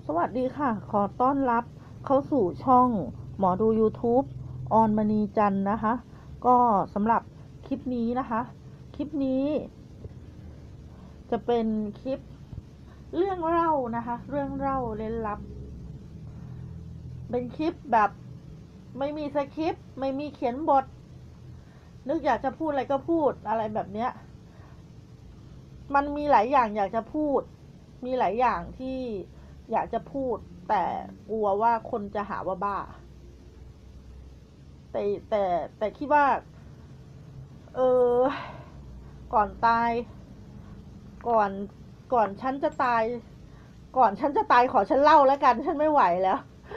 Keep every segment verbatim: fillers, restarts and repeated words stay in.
สวัสดีค่ะ ขอต้อนรับเข้าสู่ช่องหมอดู YouTube ออนมณีจันทร์นะคะ ก็สำหรับคลิปนี้นะคะ คลิปนี้จะเป็นคลิปเรื่องเล่านะคะ เรื่องเล่าเร้นลับ เป็นคลิปแบบไม่มีสคริปต์ ไม่มีเขียนบท นึกอยากจะพูดอะไรก็พูดอะไรแบบเนี้ย มันมีหลายอย่างอยากจะพูด มีหลายอย่างที่อยากจะพูด แต่กลัวว่าคนจะหาว่าบ้า แต่แต่แต่คิดว่า เออ ก่อนตาย ก่อน ก่อนฉันจะตาย ก่อนฉันจะตายขอฉันเล่าแล้วกัน ฉันไม่ไหวแล้ว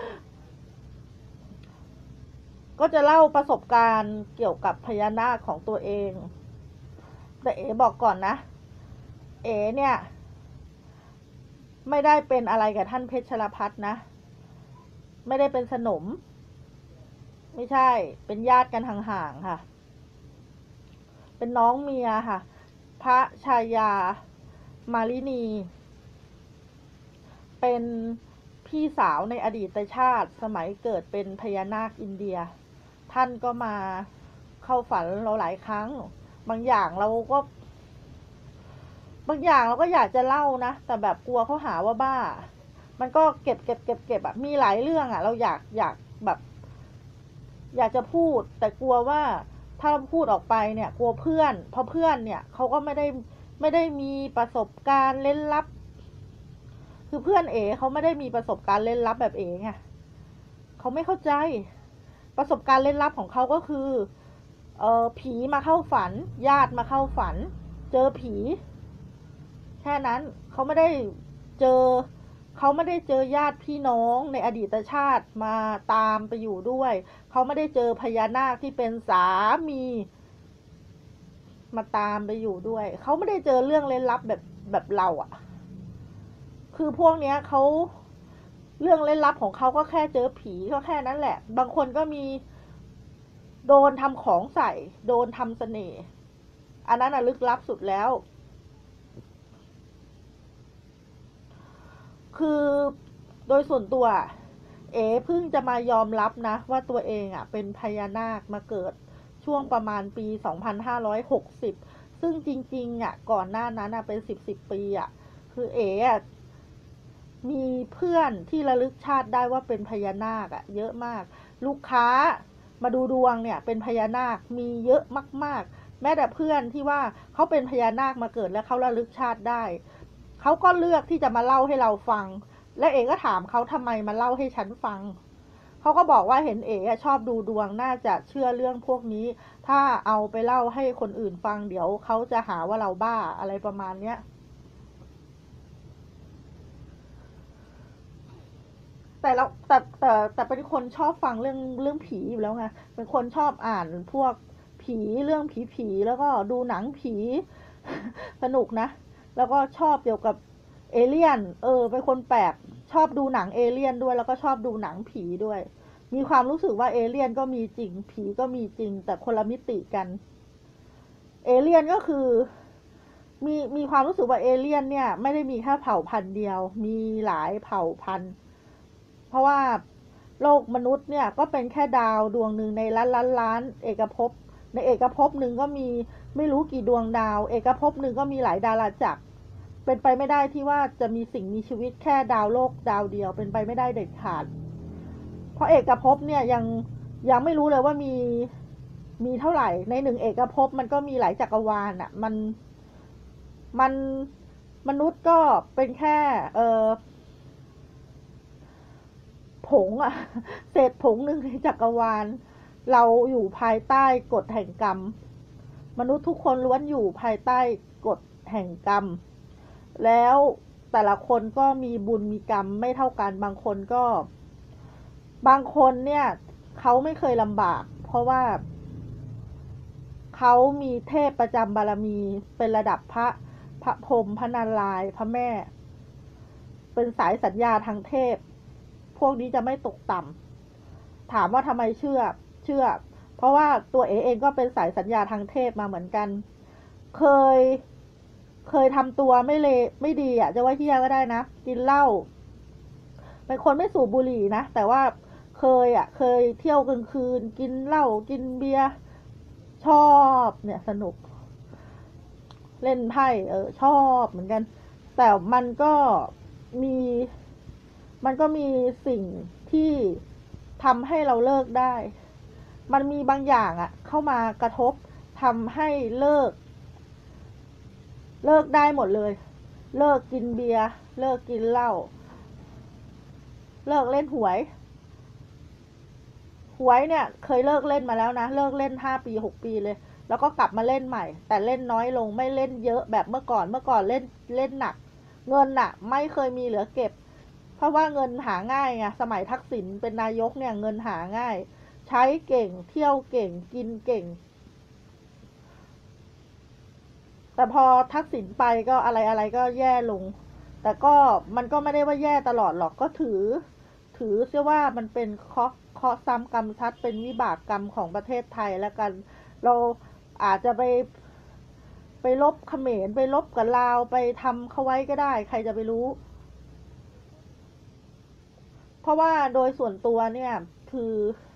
ก็จะเล่าประสบการณ์เกี่ยวกับพญานาคของตัวเอง แต่เอ๋บอกก่อนนะ เอ๋เนี่ย ไม่ได้เป็นอะไรกับท่านเพชรชลพัฒน์นะ ไม่ได้เป็นสนม ไม่ใช่ เป็นญาติกันห่างๆค่ะ เป็นน้องเมียค่ะ พระชายา มาลินี เป็นพี่สาวในอดีตชาติสมัยเกิดเป็นพญานาคอินเดีย ท่านก็มาเข้าฝันเราหลายครั้ง บางอย่างเราก็ บางอย่างเราก็อยากจะเล่านะ แต่แบบกลัวเขาหาว่าบ้า มันก็เก็บเก็บเก็บเก็บอะมีหลายเรื่องอะเราอยากอยากแบบ อยากจะพูด แต่กลัวว่าถ้าพูดออกไปเนี่ย กลัวเพื่อน เพราะเพื่อนเนี่ยเขาก็ไม่ได้ไม่ได้มีประสบการณ์เร้นลับ คือเพื่อนเอ๋เขาไม่ได้มีประสบการณ์เร้นลับแบบเอ๋ไงเขาไม่เข้าใจ ประสบการณ์เร้นลับของเขาก็คือ เออผีมาเข้าฝัน ญาติมาเข้าฝัน เจอผี แค่นั้นเขาไม่ได้เจอ เขาไม่ได้เจอญาติพี่น้องในอดีตชาติมาตามไปอยู่ด้วย เขาไม่ได้เจอพญานาคที่เป็นสามีมาตามไปอยู่ด้วย เขาไม่ได้เจอเรื่องเร้นลับแบบแบบเราอะคือพวกเนี้ยเขาเรื่องเร้นลับของเขาก็แค่เจอผีก็แค่นั้นแหละ บางคนก็มีโดนทำของใส่ โดนทำเสน่ห์ อันนั้นอะลึกลับสุดแล้ว คือโดยส่วนตัว เอ๋เพิ่งจะมายอมรับนะว่าตัวเองอ่ะเป็นพญานาคมาเกิดช่วงประมาณปี สองพันห้าร้อยหกสิบ ซึ่งจริงๆอ่ะก่อนหน้านั้นอ่ะเป็นสิบสิบปีอ่ะ คือเอ๋อ่ะมีเพื่อนที่ระลึกชาติได้ว่าเป็นพญานาคอ่ะเยอะมาก ลูกค้ามาดูดวงเนี่ยเป็นพญานาคมีเยอะมากๆ แม้แต่เพื่อนที่ว่าเขาเป็นพญานาคมาเกิดแล้วเขาระลึกชาติได้ เขาก็เลือกที่จะมาเล่าให้เราฟัง และเอ๋ก็ถามเขาทำไมมาเล่าให้ฉันฟัง เขาก็บอกว่าเห็นเอ๋ชอบดูดวงน่าจะเชื่อเรื่องพวกนี้ ถ้าเอาไปเล่าให้คนอื่นฟังเดี๋ยวเขาจะหาว่าเราบ้าอะไรประมาณเนี้ย แต่เราแต่แต่แต่เป็นคนชอบฟังเรื่องเรื่องผีอยู่แล้วไง เป็นคนชอบอ่านพวกผีเรื่องผีผีแล้วก็ดูหนังผี สนุกนะ แล้วก็ชอบเกี่ยวกับเอเลี่ยน เออเป็นคนแปลก ชอบดูหนังเอเลี่ยนด้วย แล้วก็ชอบดูหนังผีด้วย มีความรู้สึกว่าเอเลี่ยนก็มีจริง ผีก็มีจริง แต่คนละมิติกัน เอเลี่ยนก็คือ มีมีความรู้สึกว่าเอเลี่ยนเนี่ยไม่ได้มีแค่เผ่าพันธุ์เดียว มีหลายเผ่าพันธุ์ เพราะว่าโลกมนุษย์เนี่ยก็เป็นแค่ดาวดวงหนึ่งในล้านล้านล้านเอกภพ ในเอกภพหนึ่งก็มีไม่รู้กี่ดวงดาว เอกภพหนึ่งก็มีหลายดาราจักร เป็นไปไม่ได้ที่ว่าจะมีสิ่งมีชีวิตแค่ดาวโลกดาวเดียว เป็นไปไม่ได้เด็ดขาด เพราะเอกภพเนี่ยยังยังไม่รู้เลยว่ามีมีเท่าไหร่ ในหนึ่งเอกภพมันก็มีหลายจักรวาลอ่ะ มันมันมนุษย์ก็เป็นแค่เออผงอะเศษผงหนึ่งในจักรวาล เราอยู่ภายใต้กฎแห่งกรรม มนุษย์ทุกคนล้วนอยู่ภายใต้กฎแห่งกรรม แล้วแต่ละคนก็มีบุญมีกรรมไม่เท่ากัน บางคนก็บางคนเนี่ยเขาไม่เคยลำบาก เพราะว่าเขามีเทพประจำบารมีเป็นระดับพระพระพรหมพระนารายณ์พระแม่ เป็นสายสัญญาทางเทพ พวกนี้จะไม่ตกต่ำ ถามว่าทำไมเชื่อ เชื่อ เพราะว่าตัวเอเองก็เป็นสายสัญญาทางเทพมาเหมือนกัน เคย เคยทำตัวไม่เลไม่ดีอ่ะ จะว่าเฮียก็ได้นะ กินเหล้าเป็นคนไม่สูบบุหรี่นะแต่ว่าเคยอ่ะเคยเที่ยวกลางคืนกินเหล้ากินเบียร์ชอบเนี่ยสนุกเล่นไพ่เออชอบเหมือนกันแต่มันก็มีมันก็มีสิ่งที่ทำให้เราเลิกได้มันมีบางอย่างอะเข้ามากระทบทำให้เลิกเลิกได้หมดเลยเลิกกินเบียร์เลิกกินเหล้าเลิกเล่นหวยหวยเนี่ยเคยเลิกเล่นมาแล้วนะเลิกเล่นห้าปีหกปีเลยแล้วก็กลับมาเล่นใหม่แต่เล่นน้อยลงไม่เล่นเยอะแบบเมื่อก่อนเมื่อก่อนเล่นเล่นหนักเงินน่ะไม่เคยมีเหลือเก็บเพราะว่าเงินหาง่ายไงสมัยทักษิณเป็นนายกเนี่ยเงินหาง่ายใช้เก่งเที่ยวเก่งกินเก่งแต่พอทักษิณไปก็อะไรอะไรก็แย่ลงแต่ก็มันก็ไม่ได้ว่าแย่ตลอดหรอกก็ถือถือเชื่อว่ามันเป็นเคราะห์เคราะห์ซ้ำกรรมซัดเป็นวิบากกรรมของประเทศไทยแล้วกันเราอาจจะไปไปลบเขมรไปลบกับลาวไปทำเขาไว้ก็ได้ใครจะไปรู้เพราะว่าโดยส่วนตัวเนี่ยคือ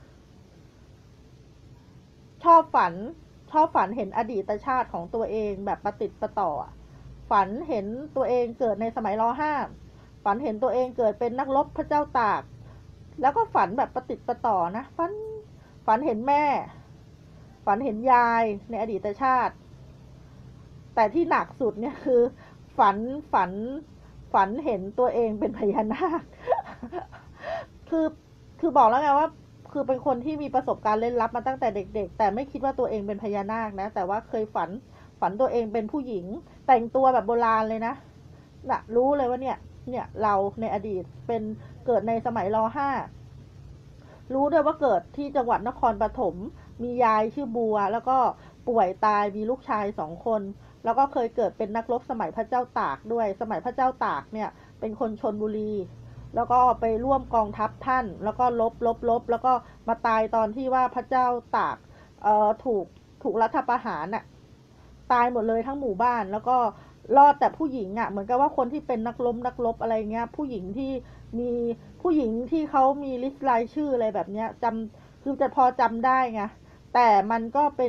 ชอบฝันชอบฝันเห็นอดีตชาติของตัวเองแบบประติดประต่อฝันเห็นตัวเองเกิดในสมัยรห้าฝันเห็นตัวเองเกิดเป็นนักรบพระเจ้าตากแล้วก็ฝันแบบประติดประต่อนะฝันฝันเห็นแม่ฝันเห็นยายในอดีตชาติแต่ที่หนักสุดเนี่ยคือฝันฝันฝันเห็นตัวเองเป็นพญานาคคือคือบอกแล้วไงว่าคือเป็นคนที่มีประสบการณ์เล่นลับมาตั้งแต่เด็กๆแต่ไม่คิดว่าตัวเองเป็นพญานาคนะแต่ว่าเคยฝันฝันตัวเองเป็นผู้หญิงแต่งตัวแบบโบราณเลยนะน่ะรู้เลยว่าเนี่ยเนี่ยเราในอดีตเป็นเกิดในสมัยรห้ารู้ด้วยว่าเกิดที่จังหวัดนครปฐมมียายชื่อบัวแล้วก็ป่วยตายมีลูกชายสองคนแล้วก็เคยเกิดเป็นนักรบสมัยพระเจ้าตากด้วยสมัยพระเจ้าตากเนี่ยเป็นคนชลบุรีแล้วก็ไปร่วมกองทัพท่านแล้วก็ลบลบลบแล้วก็มาตายตอนที่ว่าพระเจ้าตากเอ่อถูกถูกรัฐประหารน่ะตายหมดเลยทั้งหมู่บ้านแล้วก็รอดแต่ผู้หญิงอ่ะเหมือนกับว่าคนที่เป็นนักล้มนักลบอะไรเงี้ยผู้หญิงที่มีผู้หญิงที่เขามีลิสต์รายชื่ออะไรแบบเนี้ยจำคือจะพอจำได้ไงแต่มันก็เป็น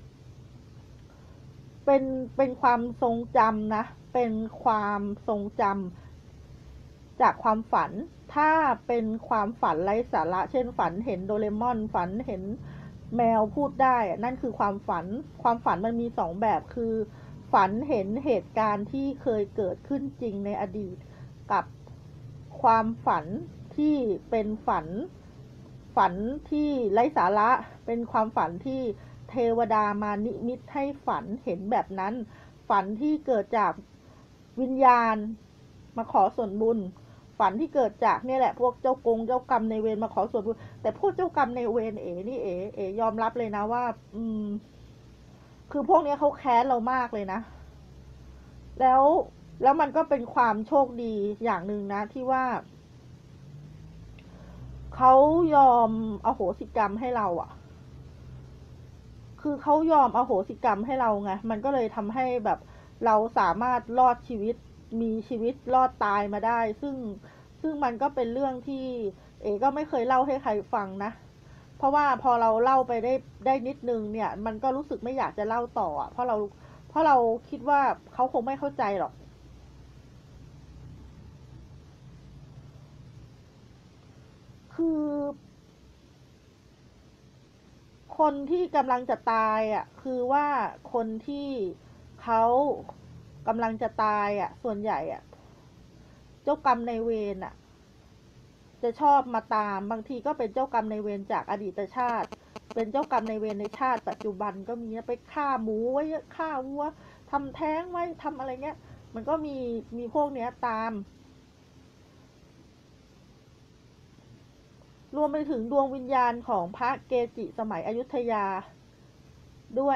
เป็นเป็นความทรงจำนะเป็นความทรงจำจากความฝันถ้าเป็นความฝันไร้สาระเช่นฝันเห็นโดเรมอนฝันเห็นแมวพูดได้นั่นคือความฝันความฝันมันมีสองแบบคือฝันเห็นเหตุการณ์ที่เคยเกิดขึ้นจริงในอดีตกับความฝันที่เป็นฝันฝันที่ไร้สาระเป็นความฝันที่เทวดามานิมิตให้ฝันเห็นแบบนั้นฝันที่เกิดจากวิญญาณมาขอส่วนบุญฝันที่เกิดจากเนี่ยแหละพวกเจ้ากงเจ้ากรรมในเวรมาขอส่วนบุญแต่พวกเจ้ากรรมในเวรเอ๋นี่เอ๋เอ๋ยอมรับเลยนะว่าอืมคือพวกนี้เขาแค้นเรามากเลยนะแล้วแล้วมันก็เป็นความโชคดีอย่างหนึ่งนะที่ว่าเขายอมอโหสิกรรมให้เราอ่ะคือเขายอมอโหสิกรรมให้เราไงมันก็เลยทำให้แบบเราสามารถรอดชีวิตมีชีวิตรอดตายมาได้ซึ่งซึ่งมันก็เป็นเรื่องที่เอ๋ก็ไม่เคยเล่าให้ใครฟังนะเพราะว่าพอเราเล่าไปได้ได้นิดนึงเนี่ยมันก็รู้สึกไม่อยากจะเล่าต่ออ่ะเพราะเราเพราะเราคิดว่าเขาคงไม่เข้าใจหรอกคือคนที่กำลังจะตายอ่ะคือว่าคนที่เขากำลังจะตายอ่ะส่วนใหญ่อ่ะเจ้ากรรมในายเวรอ่ะจะชอบมาตามบางทีก็เป็นเจ้ากรรมในายเวรจากอดีตชาติเป็นเจ้ากรรมในายเวรในชาติปัจจุบันก็มีนะไปฆ่าหมูไว้ฆ่าวัวทำแท้งไว้ทำอะไรเงี้ยมันก็มีมีพวกเนี้ยตามรวมไปถึงดวงวิญญาณของพระเกจิสมัยอยุธยาด้วย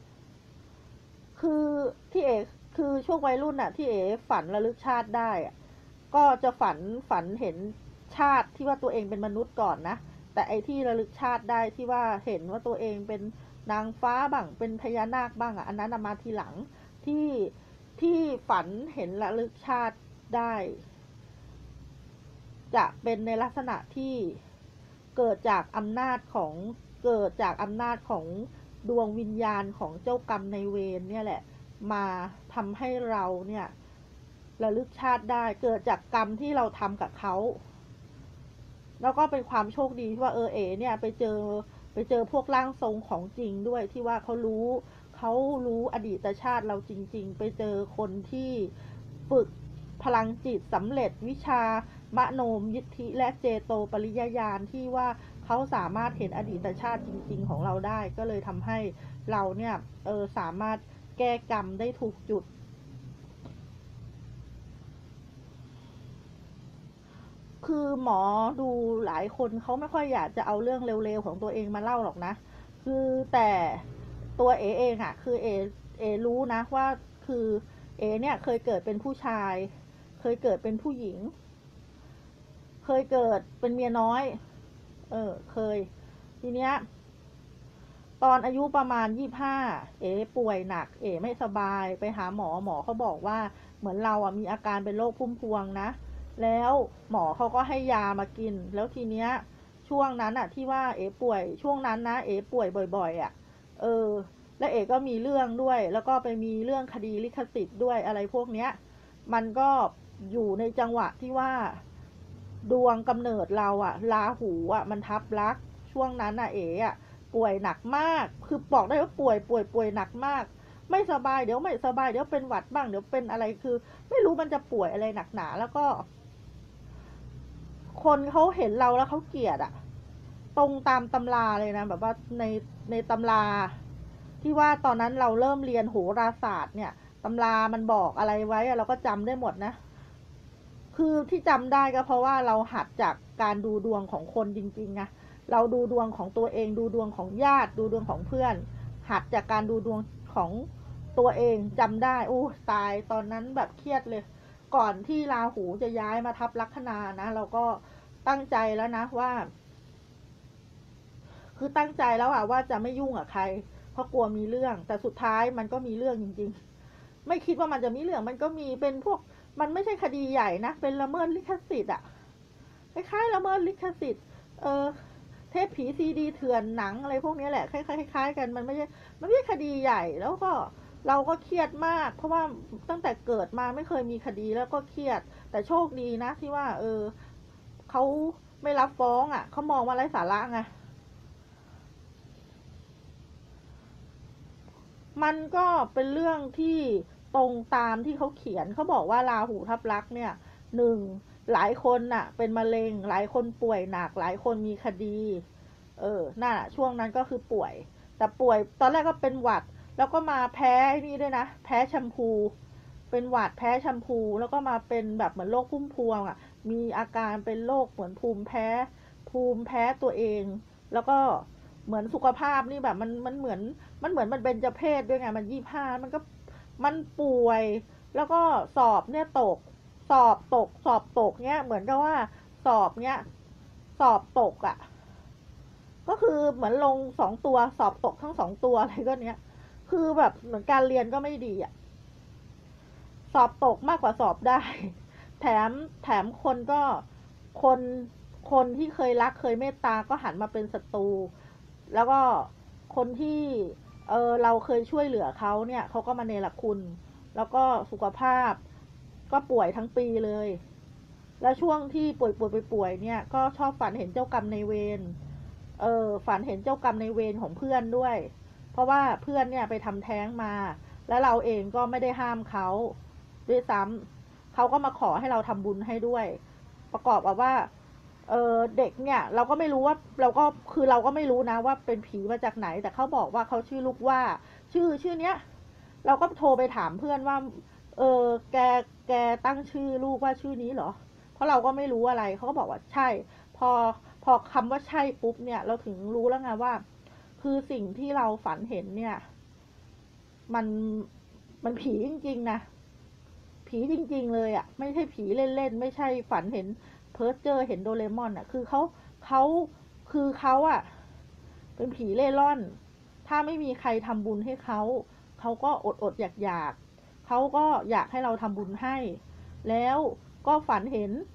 คือที่เอคือช่วงวัยรุ่นน่ะที่เอฝันระลึกชาติได้อะก็จะฝันฝันเห็นชาติที่ว่าตัวเองเป็นมนุษย์ก่อนนะแต่ไอ้ที่ระลึกชาติได้ที่ว่าเห็นว่าตัวเองเป็นนางฟ้าบ้างเป็นพญานาคบ้างอ่ะอันนั้นมาทีหลังที่ที่ฝันเห็นระลึกชาติได้จะเป็นในลักษณะที่เกิดจากอำนาจของเกิดจากอำนาจของดวงวิญญาณของเจ้ากรรมในเวรเนี่ยแหละมาทำให้เราเนี่ยระลึกชาติได้เกิดจากกรรมที่เราทำกับเขาแล้วก็เป็นความโชคดีที่ว่าเออเอเนี่ยไปเจอไปเจอพวกร่างทรงของจริงด้วยที่ว่าเขารู้เขารู้อดีตชาติเราจริงๆไปเจอคนที่ฝึกพลังจิตสำเร็จวิชามโนมยิทธิและเจโตปริยญาณที่ว่าเขาสามารถเห็นอดีตชาติจริงๆของเราได้ก็เลยทำให้เราเนี่ยเออสามารถแก้กรรมได้ถูกจุดคือหมอดูหลายคนเขาไม่ค่อยอยากจะเอาเรื่องเร็วๆของตัวเองมาเล่าหรอกนะคือแต่ตัวเอเองอะคือเอเอรู้นะว่าคือเอเนี่ยเคยเกิดเป็นผู้ชายเคยเกิดเป็นผู้หญิงเคยเกิดเป็นเมียน้อยเออเคยทีเนี้ยตอนอายุประมาณยี่ห้าเอ๋ป่วยหนักเอ๋ไม่สบายไปหาหมอหมอเขาบอกว่าเหมือนเราอ่ะมีอาการเป็นโรคพุ่มพวงนะแล้วหมอเขาก็ให้ยามากินแล้วทีเนี้ยช่วงนั้นอ่ะที่ว่าเอ๋ป่วยช่วงนั้นนะเอ๋ป่วยบ่อยๆอ่ะเออแล้วเอ๋ก็มีเรื่องด้วยแล้วก็ไปมีเรื่องคดีลิขสิทธิ์ด้วยอะไรพวกเนี้ยมันก็อยู่ในจังหวะที่ว่าดวงกำเนิดเราอะราหูอะมันทับลักช่วงนั้นอะเอ๋อะป่วยหนักมากคือบอกได้ว่าป่วยป่วยป่วยหนักมากไม่สบายเดี๋ยวไม่สบายเดี๋ยวเป็นหวัดบ้างเดี๋ยวเป็นอะไรคือไม่รู้มันจะป่วยอะไรหนักหนาแล้วก็คนเขาเห็นเราแล้วเขาเกลียดอะตรงตามตำราเลยนะแบบว่าในในตำราที่ว่าตอนนั้นเราเริ่มเรียนโหราศาสตร์เนี่ยตำรามันบอกอะไรไว้เราก็จำได้หมดนะคือที่จำได้ก็เพราะว่าเราหัดจากการดูดวงของคนจริงๆไงเราดูดวงของตัวเองดูดวงของญาติดูดวงของเพื่อนหัดจากการดูดวงของตัวเองจำได้อู้ตายตอนนั้นแบบเครียดเลยก่อนที่ราหูจะย้ายมาทับลัคนานะเราก็ตั้งใจแล้วนะว่าคือตั้งใจแล้วอะว่าจะไม่ยุ่งกับใครเพราะกลัวมีเรื่องแต่สุดท้ายมันก็มีเรื่องจริงๆไม่คิดว่ามันจะมีเรื่องมันก็มีเป็นพวกมันไม่ใช่คดีใหญ่นะเป็นละเมิดลิขสิทธิ์อะคล้ายๆละเมิดลิขสิทธิ์เออเทปผีซีดีเถื่อนหนังอะไรพวกนี้แหละคล้ายๆกันมันไม่ใช่มันไม่ใช่คดีใหญ่แล้วก็เราก็เครียดมากเพราะว่าตั้งแต่เกิดมาไม่เคยมีคดีแล้วก็เครียดแต่โชคดีนะที่ว่าเออเขาไม่รับฟ้องอ่ะเขามองว่าไร้สาระไงมันก็เป็นเรื่องที่ตรงตามที่เขาเขียนเขาบอกว่าราหูทับลักษณ์เนี่ยหนึ่งหลายคนน่ะเป็นมะเร็งหลายคนป่วยหนักหลายคนมีคดีเออน่ะช่วงนั้นก็คือป่วยแต่ป่วยตอนแรกก็เป็นหวัดแล้วก็มาแพ้นี่ด้วยนะแพ้แชมพูเป็นหวัดแพ้แชมพูแล้วก็มาเป็นแบบเหมือนโรคพุ่มพวงอ่ะมีอาการเป็นโรคเหมือนภูมิแพ้ภูมิแพ้ตัวเองแล้วก็เหมือนสุขภาพนี่แบบมันมันเหมือนมันเหมือนมันเป็นเจเพศด้วยไงมันยี่ห้ามันก็มันป่วยแล้วก็สอบเนี่ยตกสอบตกสอบตกเนี้ยเหมือนกับว่าสอบเนี้ยสอบตกอ่ะก็คือเหมือนลงสองตัวสอบตกทั้งสองตัวอะไรก็เนี้ยคือแบบเหมือนการเรียนก็ไม่ดีอ่ะสอบตกมากกว่าสอบได้แถมแถมคนก็คนคนที่เคยรักเคยเมตตาก็หันมาเป็นศัตรูแล้วก็คนที่เออเราเคยช่วยเหลือเขาเนี่ยเขาก็มาเนรคุณแล้วก็สุขภาพก็ป่วยทั้งปีเลยแล้วช่วงที่ป่วยป่วยป่วยเนี่ยก็ชอบฝันเห็นเจ้ากรรมในเวรเออฝันเห็นเจ้ากรรมในเวรของเพื่อนด้วยเพราะว่าเพื่อนเนี่ยไปทำแท้งมาแล้วเราเองก็ไม่ได้ห้ามเขาด้วยซ้ำเขาก็มาขอให้เราทำบุญให้ด้วยประกอบกับว่าเออเด็กเนี่ยเราก็ไม่รู้ว่าเราก็คือเราก็ไม่รู้นะว่าเป็นผีมาจากไหนแต่เขาบอกว่าเขาชื่อลูกว่าชื่อชื่อเนี้ยเราก็โทรไปถามเพื่อนว่าเออแกแกตั้งชื่อลูกว่าชื่อนี้เหรอเพราะเราก็ไม่รู้อะไรเขาก็บอกว่าใช่พอพอคำว่าใช่ปุ๊บเนี่ยเราถึงรู้แล้วไงว่าคือสิ่งที่เราฝันเห็นเนี่ยมันมันผีจริงๆนะผีจริงๆเลยอ่ะไม่ใช่ผีเล่นๆไม่ใช่ฝันเห็นเพิร์เจอร์เห็นโดเรมอนอ่ะคือเขาเขาคือเขาอ่ะเป็นผีเล่ร่อนถ้าไม่มีใครทำบุญให้เขาเขาก็อดอดอยากอยากเขาก็อยากให้เราทำบุญให้แล้วก็ฝันเห็น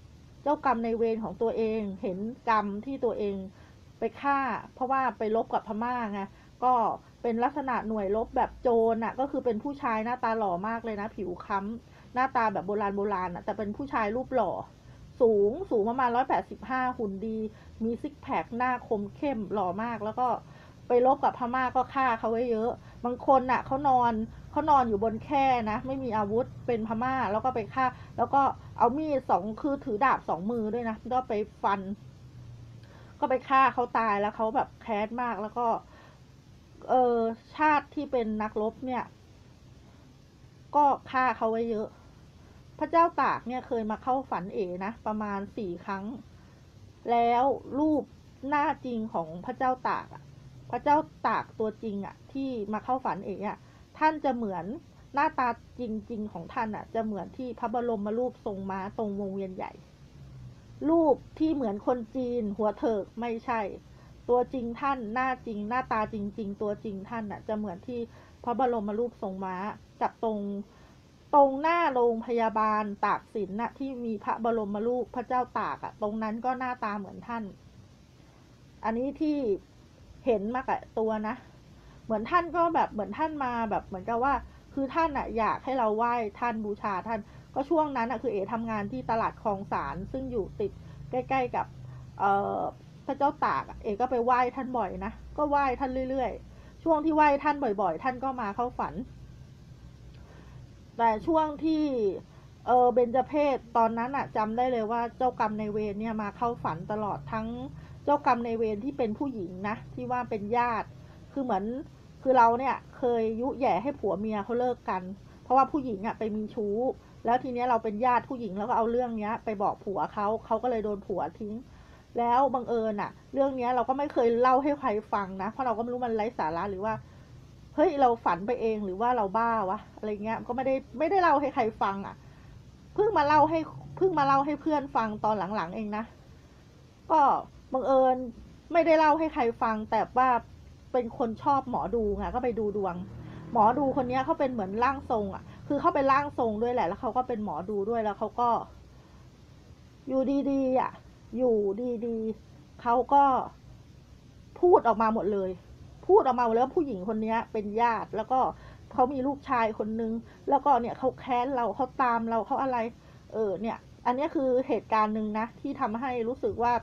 เจ้ากรรมในเวรของตัวเองเห็นกรรมที่ตัวเองไปฆ่าเพราะว่าไปลบกับพม่าไงก็เป็นลักษณะหน่วยลบแบบโจรอ่ะก็คือเป็นผู้ชายหน้าตาหล่อมากเลยนะผิวค้ำหน้าตาแบบโบราณโบราณอ่ะแต่เป็นผู้ชายรูปหล่อสูงสูงประมาณร้อยแปดสิบห้าหุ่นดีมีซิกแพคหน้าคมเข้มหล่อมากแล้วก็ไปลบกับพม่าก็ฆ่าเขาไว้เยอะบางคนน่ะเขานอนเขานอนอยู่บนแคร่นะไม่มีอาวุธเป็นพม่าแล้วก็ไปฆ่าแล้วก็เอามีดสองคือถือดาบสองมือด้วยนะก็ไปฟันก็ไปฆ่าเขาตายแล้วเขาแบบแค้นมากแล้วก็เออชาติที่เป็นนักรบเนี่ยก็ฆ่าเขาไว้เยอะพระเจ้าตากเนี่ยเคยมาเข้าฝันเอ๋นะประมาณสี่ครั้งแล้วรูปหน้าจริงของพระเจ้าตากอ่ะพระเจ้าตากตัวจริงอ่ะที่มาเข้าฝันเอ๋อ่ะท่านจะเหมือนหน้าตาจริงๆของท่านอ่ะจะเหมือนที่พระบรมรูปทรงม้าตรงวงเวียนใหญ่รูปที่เหมือนคนจีนหัวเถิกไม่ใช่ตัวจริงท่านหน้าจริงหน้าตาจริงๆตัวจริงท่านอ่ะจะเหมือนที่พระบรมรูปทรงม้ากับตรงตรงหน้าโรงพยาบาลตากสินน่ะที่มีพระบรมรูปพระเจ้าตากอ่ะตรงนั้นก็หน้าตาเหมือนท่านอันนี้ที่เห็นมากับตัวนะเหมือนท่านก็แบบเหมือนท่านมาแบบเหมือนกับว่าคือท่านอ่ะอยากให้เราไหว้ท่านบูชาท่านก็ช่วงนั้นอ่ะคือเอ๋ทำงานที่ตลาดคลองสารซึ่งอยู่ติดใกล้ๆกับเอ่อพระเจ้าตากเอ๋ก็ไปไหว้ท่านบ่อยนะก็ไหว้ท่านเรื่อยๆช่วงที่ไหว้ท่านบ่อยๆท่านก็มาเข้าฝันแต่ช่วงที่เออเบญจเพสตอนนั้นอะจำได้เลยว่าเจ้ากรรมในเวรเนี่ยมาเข้าฝันตลอดทั้งเจ้ากรรมในเวรที่เป็นผู้หญิงนะที่ว่าเป็นญาติคือเหมือนคือเราเนี่ยเคยยุแย่ให้ผัวเมียเขาเลิกกันเพราะว่าผู้หญิงอะไปมีชู้แล้วทีนี้เราเป็นญาติผู้หญิงแล้วก็เอาเรื่องเนี้ยไปบอกผัวเขาเขาก็เลยโดนผัวทิ้งแล้วบังเอิญอะเรื่องเนี้ยเราก็ไม่เคยเล่าให้ใครฟังนะเพราะเราก็ไม่รู้มันไร้สาระหรือว่าเฮ้ยเราฝันไปเองหรือว่าเราบ้าวะอะไรเงี้ยก็ไม่ได้ไม่ได้เล่าให้ใครฟังอ่ะเพิ่งมาเล่าให้เพิ่งมาเล่าให้เพื่อนฟังตอนหลังๆเองนะก็บังเอิญไม่ได้เล่าให้ใครฟังแต่ว่าเป็นคนชอบหมอดูไงก็ไปดูดวงหมอดูคนนี้เขาเป็นเหมือนร่างทรงอ่ะคือเขาเป็นร่างทรงด้วยแหละแล้วเขาก็เป็นหมอดูด้วยแล้วเขาก็อยู่ดีๆอ่ะอยู่ดีๆเขาก็พูดออกมาหมดเลยพูดออกมาแล้วผู้หญิงคนนี้เป็นญาติแล้วก็เขามีลูกชายคนนึงแล้วก็เนี่ยเขาแค้นเราเขาตามเราเขาอะไรเออเนี่ยอันนี้คือเหตุการณ์หนึ่งนะที่ทำให้รู้สึกว่า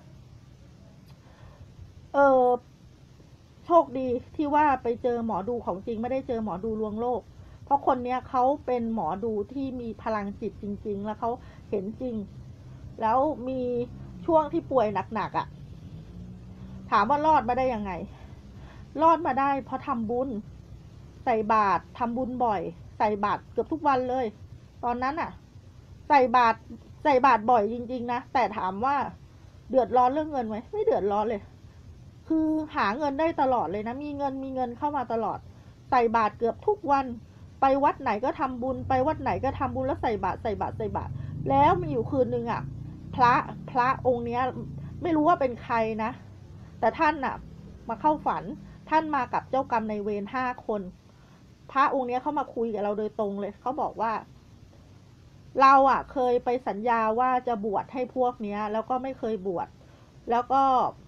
เออโชคดีที่ว่าไปเจอหมอดูของจริงไม่ได้เจอหมอดูลวงโลกเพราะคนเนี้ยเขาเป็นหมอดูที่มีพลังจิตจริงๆแล้วเขาเห็นจริงแล้วมีช่วงที่ป่วยหนักๆอ่ะถามว่ารอดมาได้ยังไงรอดมาได้เพราะทำบุญใส่บาตรทำบุญบ่อยใส่บาตรเกือบทุกวันเลยตอนนั้นอ่ะใส่บาตรใส่บาตรบ่อยจริงๆนะแต่ถามว่าเดือดร้อนเรื่องเงินไหมไม่เดือดร้อนเลยคือหาเงินได้ตลอดเลยนะมีเงินมีเงินเข้ามาตลอดใส่บาตรเกือบทุกวันไปวัดไหนก็ทำบุญไปวัดไหนก็ทำบุญแล้วใส่บาตรใส่บาตรใส่บาตรแล้วมีอยู่คืนนึงอ่ะพระพระองค์เนี้ยไม่รู้ว่าเป็นใครนะแต่ท่านอ่ะมาเข้าฝันท่านมากับเจ้ากรรมในเวรห้าคนพระองค์นี้เขามาคุยกับเราโดยตรงเลยเขาบอกว่าเราอ่ะเคยไปสัญญาว่าจะบวชให้พวกเนี้ยแล้วก็ไม่เคยบวชแล้วก็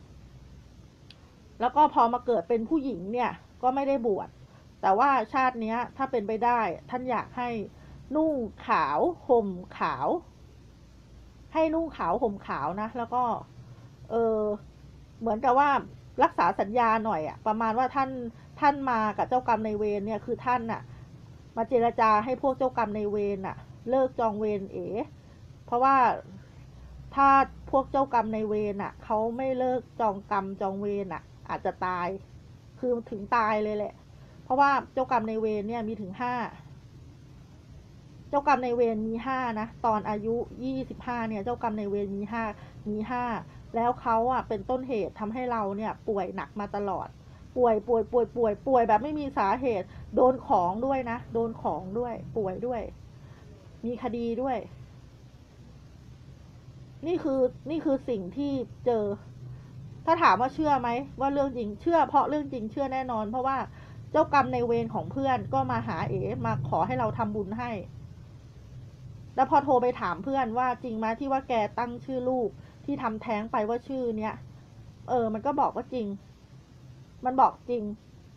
แล้วก็พอมาเกิดเป็นผู้หญิงเนี่ยก็ไม่ได้บวชแต่ว่าชาติเนี้ยถ้าเป็นไปได้ท่านอยากให้นุ่งขาวห่มขาวให้นุ่งขาวห่มขาวนะแล้วก็เออเหมือนกับว่ารักษาสัญญาหน่อยอ่ะประมาณว่าท่านท่านมากับเจ้ากรรมในเวรเนี่ยคือท่านน่ะมาเจรจาให้พวกเจ้ากรรมในเวรน่ะเลิกจองเวรเอ๋เพราะว่าถ้าพวกเจ้ากรรมในเวรน่ะเขาไม่เลิกจองกรรมจองเวรน่ะอาจจะตายคือถึงตายเลยแหละเพราะว่าเจ้ากรรมในเวรเนี่ยมีถึงห้าเจ้ากรรมในเวรมีห้านะตอนอายุยี่สิบห้าเนี่ยเจ้ากรรมในเวรมีห้ามีห้าแล้วเขาอ่ะเป็นต้นเหตุทำให้เราเนี่ยป่วยหนักมาตลอดป่วยป่วยป่วยป่วยป่วยแบบไม่มีสาเหตุโดนของด้วยนะโดนของด้วยป่วยด้วยมีคดีด้วยนี่คือนี่คือสิ่งที่เจอถ้าถามว่าเชื่อไหมว่าเรื่องจริงเชื่อเพราะเรื่องจริงเชื่อแน่นอนเพราะว่าเจ้ากรรมในเวรของเพื่อนก็มาหาเอ๋มาขอให้เราทำบุญให้แล้วพอโทรไปถามเพื่อนว่าจริงไหมที่ว่าแกตั้งชื่อลูกที่ทำแท้งไปว่าชื่อเนี้ยเออมันก็บอกว่าจริงมันบอกจริง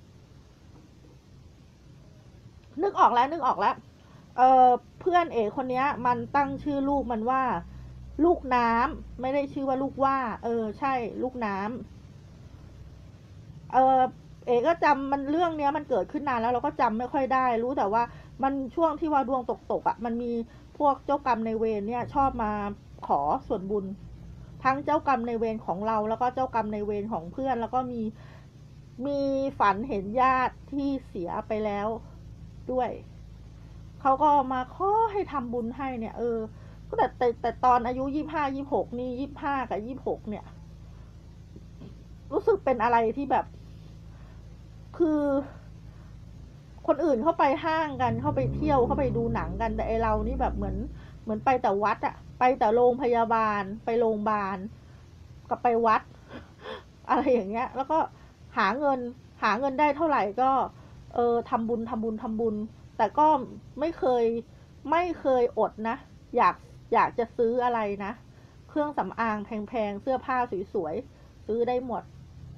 นึกออกแล้วนึกออกแล้วเออเพื่อนเอกคนเนี้ยมันตั้งชื่อลูกมันว่าลูกน้ำไม่ได้ชื่อว่าลูกว่าเออใช่ลูกน้ำเออเอกก็จำมันเรื่องเนี้ยมันเกิดขึ้นนานแล้วเราก็จำไม่ค่อยได้รู้แต่ว่ามันช่วงที่ว่าดวงตกตกอ่ะมันมีพวกเจ้ากรรมในเวรเนี่ยชอบมาขอส่วนบุญทั้งเจ้ากรรมในเวรของเราแล้วก็เจ้ากรรมในเวรของเพื่อนแล้วก็มีมีฝันเห็นญาติที่เสียไปแล้วด้วยเขาก็มาขอให้ทำบุญให้เนี่ยเออก็แต่แต่แต่ตอนอายุยี่ห้ายี่หกนี่ยี่ห้ากับยี่หกเนี่ยรู้สึกเป็นอะไรที่แบบคือคนอื่นเข้าไปห้างกันเข้าไปเที่ยวเข้าไปดูหนังกันแต่ไอเรานี่แบบเหมือนเหมือนไปแต่วัดอะไปแต่โรงพยาบาลไปโรงพยาบาลกับไปวัดอะไรอย่างเงี้ยแล้วก็หาเงินหาเงินได้เท่าไหร่ก็เออทำบุญทำบุญทำบุญแต่ก็ไม่เคยไม่เคยอดนะอยากอยากจะซื้ออะไรนะเครื่องสำอางแพงๆเสื้อผ้าสวยๆซื้อได้หมด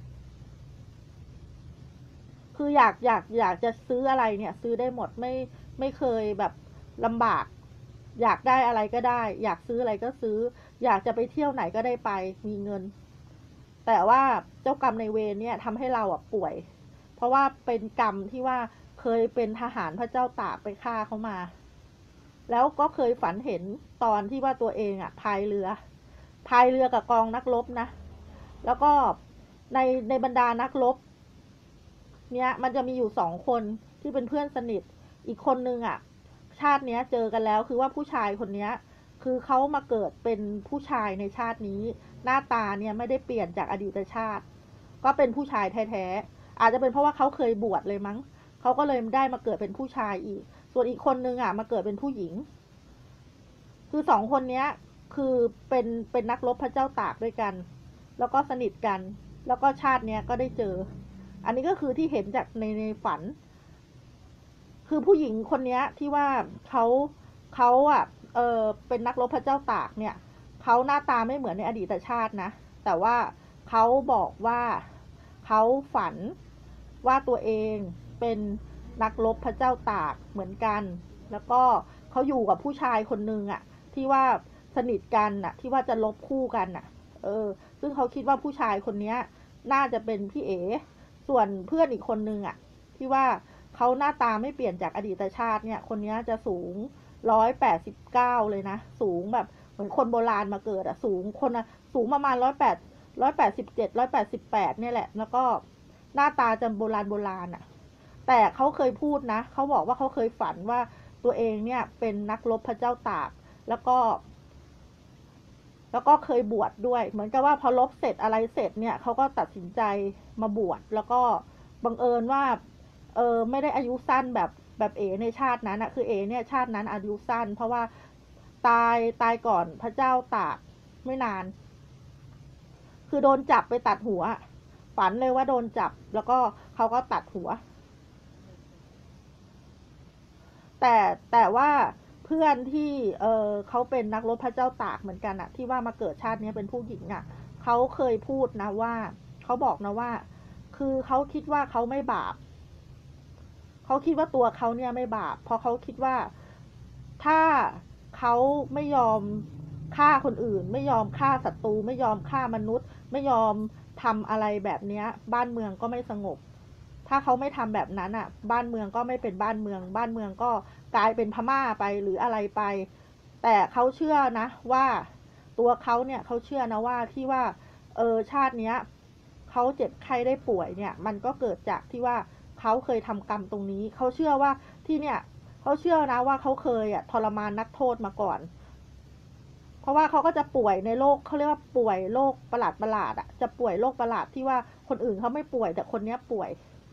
คืออยากอยากอยากจะซื้ออะไรเนี่ยซื้อได้หมดไม่ไม่เคยแบบลำบากอยากได้อะไรก็ได้อยากซื้ออะไรก็ซื้ออยากจะไปเที่ยวไหนก็ได้ไปมีเงินแต่ว่าเจ้ากรรมในเวรเนี่ยทำให้เราอ่ะป่วยเพราะว่าเป็นกรรมที่ว่าเคยเป็นทหารพระเจ้าตากไปฆ่าเขามาแล้วก็เคยฝันเห็นตอนที่ว่าตัวเองอ่ะพายเรือพายเรือกับกองนักรบนะแล้วก็ในในบรรดานักรบเนี้ยมันจะมีอยู่สองคนที่เป็นเพื่อนสนิทอีกคนนึงอ่ะชาติเนี้ยเจอกันแล้วคือว่าผู้ชายคนเนี้ยคือเขามาเกิดเป็นผู้ชายในชาตินี้หน้าตาเนี่ยไม่ได้เปลี่ยนจากอดีตชาติก็เป็นผู้ชายแท้ๆอาจจะเป็นเพราะว่าเขาเคยบวชเลยมั้งเขาก็เลยได้มาเกิดเป็นผู้ชายอีกส่วนอีกคนนึงอ่ะมาเกิดเป็นผู้หญิงคือสองคนเนี้ยคือเป็นเป็นนักรบพระเจ้าตากด้วยกันแล้วก็สนิทกันแล้วก็ชาติเนี้ยก็ได้เจออันนี้ก็คือที่เห็นจากในในฝันคือผู้หญิงคนนี้ที่ว่าเขาเขาอ่ะเออเป็นนักรบพระเจ้าตากเนี่ยเขาหน้าตาไม่เหมือนในอดีตชาตินะแต่ว่าเขาบอกว่าเขาฝันว่าตัวเองเป็นนักรบพระเจ้าตากเหมือนกันแล้วก็เขาอยู่กับผู้ชายคนนึงอ่ะที่ว่าสนิทกันอ่ะที่ว่าจะลบคู่กันอ่ะเออซึ่งเขาคิดว่าผู้ชายคนนี้น่าจะเป็นพี่เอส่วนเพื่อนอีกคนนึงอ่ะที่ว่าเขาหน้าตาไม่เปลี่ยนจากอดีตชาติเนี่ยคนนี้จะสูงร้อยแปดสิบเก้าเลยนะสูงแบบเหมือนคนโบราณมาเกิดอะสูงคนอะสูงประมาณร้อยแปดร้อยแปดสิบเจ็ดร้อยแปดสิบแปดเนี่ยแหละแล้วก็หน้าตาจะโบราณโบราณอะแต่เขาเคยพูดนะเขาบอกว่าเขาเคยฝันว่าตัวเองเนี่ยเป็นนักรบพระเจ้าตากแล้วก็แล้วก็เคยบวชดด้วยเหมือนกับว่าพอลบเสร็จอะไรเสร็จเนี่ยเขาก็ตัดสินใจมาบวชแล้วก็บังเอิญว่าเออไม่ได้อายุสั้นแบบแบบเอในชาตินั้นอะคือเอเนี่ยชาตินั้นอายุสั้นเพราะว่าตายตายก่อนพระเจ้าตากไม่นานคือโดนจับไปตัดหัวฝันเลยว่าโดนจับแล้วก็เขาก็ตัดหัวแต่แต่ว่าเพื่อนที่เออเขาเป็นนักรบพระเจ้าตากเหมือนกันอะที่ว่ามาเกิดชาตินี้เป็นผู้หญิงอะเขาเคยพูดนะว่าเขาบอกนะว่าคือเขาคิดว่าเขาไม่บาปเขาคิดว่าตัวเขาเนี่ยไม่บาปเพราะเขาคิดว่าถ้าเขาไม่ยอมฆ่าคนอื่นไม่ยอมฆ่าศัตรูไม่ยอมฆ่ามนุษย์ไม่ยอมทำอะไรแบบนี้บ้านเมืองก็ไม่สงบถ้าเขาไม่ทำแบบนั้นอ่ะบ้านเมืองก็ไม่เป็นบ้านเมืองบ้านเมืองก็กลายเป็นพม่าไปหรืออะไรไปแต่เขาเชื่อนะว่าตัวเขาเนี่ยเขาเชื่อนะว่าที่ว่าเออชาติเนี้ยเขาเจ็บไข้ได้ป่วยเนี่ยมันก็เกิดจากที่ว่าเขาเคยทำกรรมตรงนี้เขาเชื่อว่าที่เนี่ยเขาเชื่อนะว่าเขาเคยอ่ะทรมานนักโทษมาก่อนเพราะว่าเขาก็จะป่วยในโรคเขาเรียกว่าป่วยโรคประหลาดประหลาดอ่ะจะป่วยโรคประหลาดที่ว่าคนอื่นเขาไม่ป่วยแต่คนเนี้ยป่วย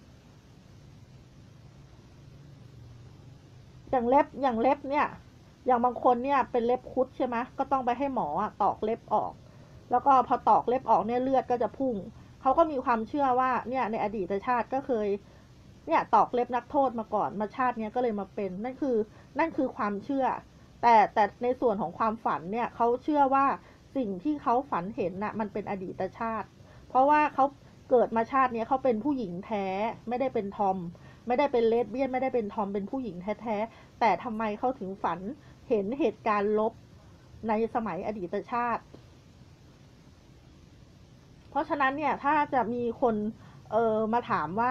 อย่างเล็บอย่างเล็บเนี่ยอย่างบางคนเนี่ยเป็นเล็บคุดใช่ไหมก็ต้องไปให้หมอตอกเล็บออกแล้วก็พอตอกเล็บออกเนี่ยเลือดก็จะพุ่งเขาก็มีความเชื่อว่าเนี่ยในอดีตชาติก็เคยเนี่ยตอกเล็บนักโทษมาก่อนมาชาติเนี้ยก็เลยมาเป็นนั่นคือนั่นคือความเชื่อแต่แต่ในส่วนของความฝันเนี่ยเขาเชื่อว่าสิ่งที่เขาฝันเห็นน่ะมันเป็นอดีตชาติเพราะว่าเขาเกิดมาชาตินี้เขาเป็นผู้หญิงแท้ไม่ได้เป็นทอมไม่ได้เป็นเลสเบี้ยนไม่ได้เป็นทอมเป็นผู้หญิงแท้ๆแต่ทำไมเขาถึงฝันเห็นเหตุการณ์ลบในสมัยอดีตชาติเพราะฉะนั้นเนี่ยถ้าจะมีคนเออมาถามว่า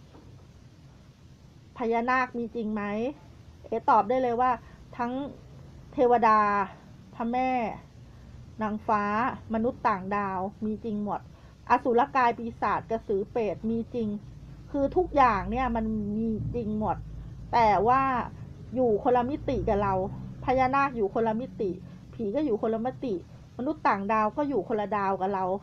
พญานาคมีจริงไหมเอตอบได้เลยว่าทั้งเทวดาพระแม่นางฟ้ามนุษย์ต่างดาวมีจริงหมดอสุรกายปีศาจกระสือเปรตมีจริงคือทุกอย่างเนี่ยมันมีจริงหมดแต่ว่าอยู่คนละมิติกับเราพญานาคอยู่คนละมิติผีก็อยู่คนละมิติมนุษย์ต่างดาวก็อยู่คนละดาวกับเรา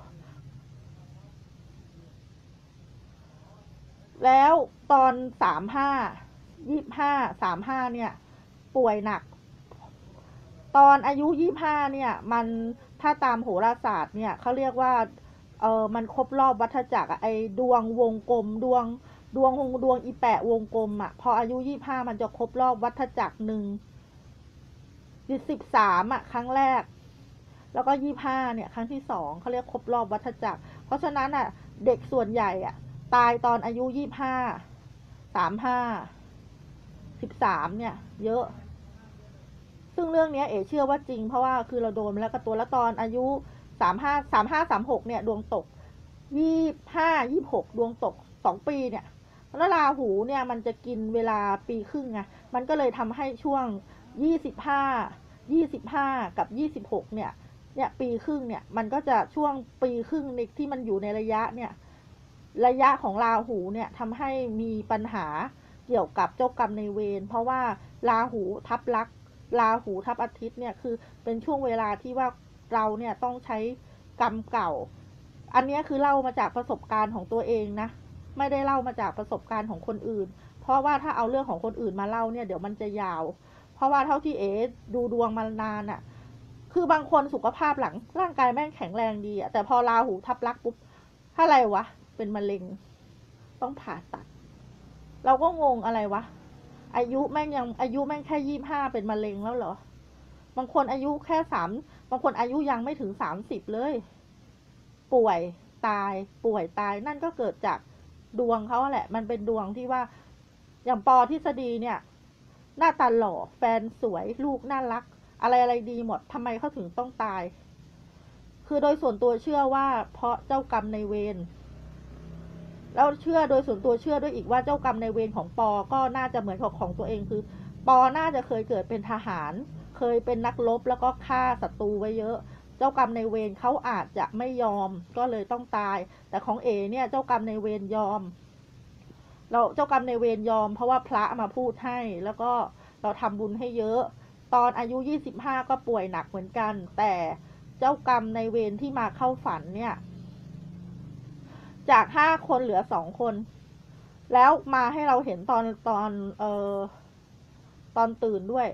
แล้วตอนสามห้ายี่ห้าสามห้าเนี่ยป่วยหนักตอนอายุยี่ห้าเนี่ยมันถ้าตามโหราศาสตร์เนี่ยเขาเรียกว่าเออมันครบรอบวัฏจักรไอ้ดวงวงกลมดวงดวงวงดวงอีแปะวงกลมอ่ะพออายุยี่ห้ามันจะครบรอบวัฏจักรหนึ่งสิบสามอ่ะครั้งแรกแล้วก็ยี่ห้าเนี่ยครั้งที่สองเขาเรียกครบรอบวัฏจักรเพราะฉะนั้นอ่ะเด็กส่วนใหญ่อ่ะตายตอนอายุยี่ห้าสามห้าสิบสามเนี่ยเยอะซึ่งเรื่องนี้เอ๋เชื่อว่าจริงเพราะว่าคือเราโดนแล้วกับตัวละตอนอายุสามห้าสามห้าสามหกเนี่ยดวงตกยี่ห้ายี่หกดวงตกสองปีเนี่ยแล้วราหูเนี่ยมันจะกินเวลาปีครึ่งไงมันก็เลยทำให้ช่วงยี่สิบห้ายี่สิบห้ากับยี่สิบหกเนี่ยเนี่ยปีครึ่งเนี่ยมันก็จะช่วงปีครึ่งในที่มันอยู่ในระยะเนี่ยระยะของราหูเนี่ยทำให้มีปัญหาเกี่ยวกับเจ้ากรรมในเวรเพราะว่าราหูทับลักษณ์ราหูทับอาทิตย์เนี่ยคือเป็นช่วงเวลาที่ว่าเราเนี่ยต้องใช้กรรมเก่าอันนี้คือเล่ามาจากประสบการณ์ของตัวเองนะไม่ได้เล่ามาจากประสบการณ์ของคนอื่นเพราะว่าถ้าเอาเรื่องของคนอื่นมาเล่าเนี่ยเดี๋ยวมันจะยาวเพราะว่าเท่าที่เอ๋ดูดวงมานานอะคือบางคนสุขภาพหลังร่างกายแม่งแข็งแรงดีอะแต่พอราหูทับลักษณ์ปุ๊บถ้าอะไรวะเป็นมะเร็งต้องผ่าตัดเราก็งงอะไรวะอายุแม่งยังอายุแม่งแค่ยี่ห้าเป็นมะเร็งแล้วเหรอบางคนอายุแค่สามบางคนอายุยังไม่ถึงสามสิบเลยป่วยตายป่วยตายนั่นก็เกิดจากดวงเขาแหละมันเป็นดวงที่ว่าอย่างปอทฤษฎีเนี่ยหน้าตาหล่อแฟนสวยลูกน่ารักอะไรอะไรดีหมดทำไมเขาถึงต้องตายคือโดยส่วนตัวเชื่อว่าเพราะเจ้ากรรมในเวรแล้วเชื่อโดยส่วนตัวเชื่อด้วยอีกว่าเจ้ากรรมในเวรของปอก็น่าจะเหมือนของของตัวเองคือปอน่าจะเคยเกิดเป็นทหารเคยเป็นนักรบแล้วก็ฆ่าศัตรูไว้เยอะเจ้ากรรมในเวรเขาอาจจะไม่ยอมก็เลยต้องตายแต่ของเอเนี่ยเจ้ากรรมในเวรยอมเราเจ้ากรรมในเวรยอมเพราะว่าพระมาพูดให้แล้วก็เราทำบุญให้เยอะตอนอายุยี่สิบห้าก็ป่วยหนักเหมือนกันแต่เจ้ากรรมในเวรที่มาเข้าฝันเนี่ยจากห้าคนเหลือสองคนแล้วมาให้เราเห็นตอนตอนเอ่อตอนตื่นด้วย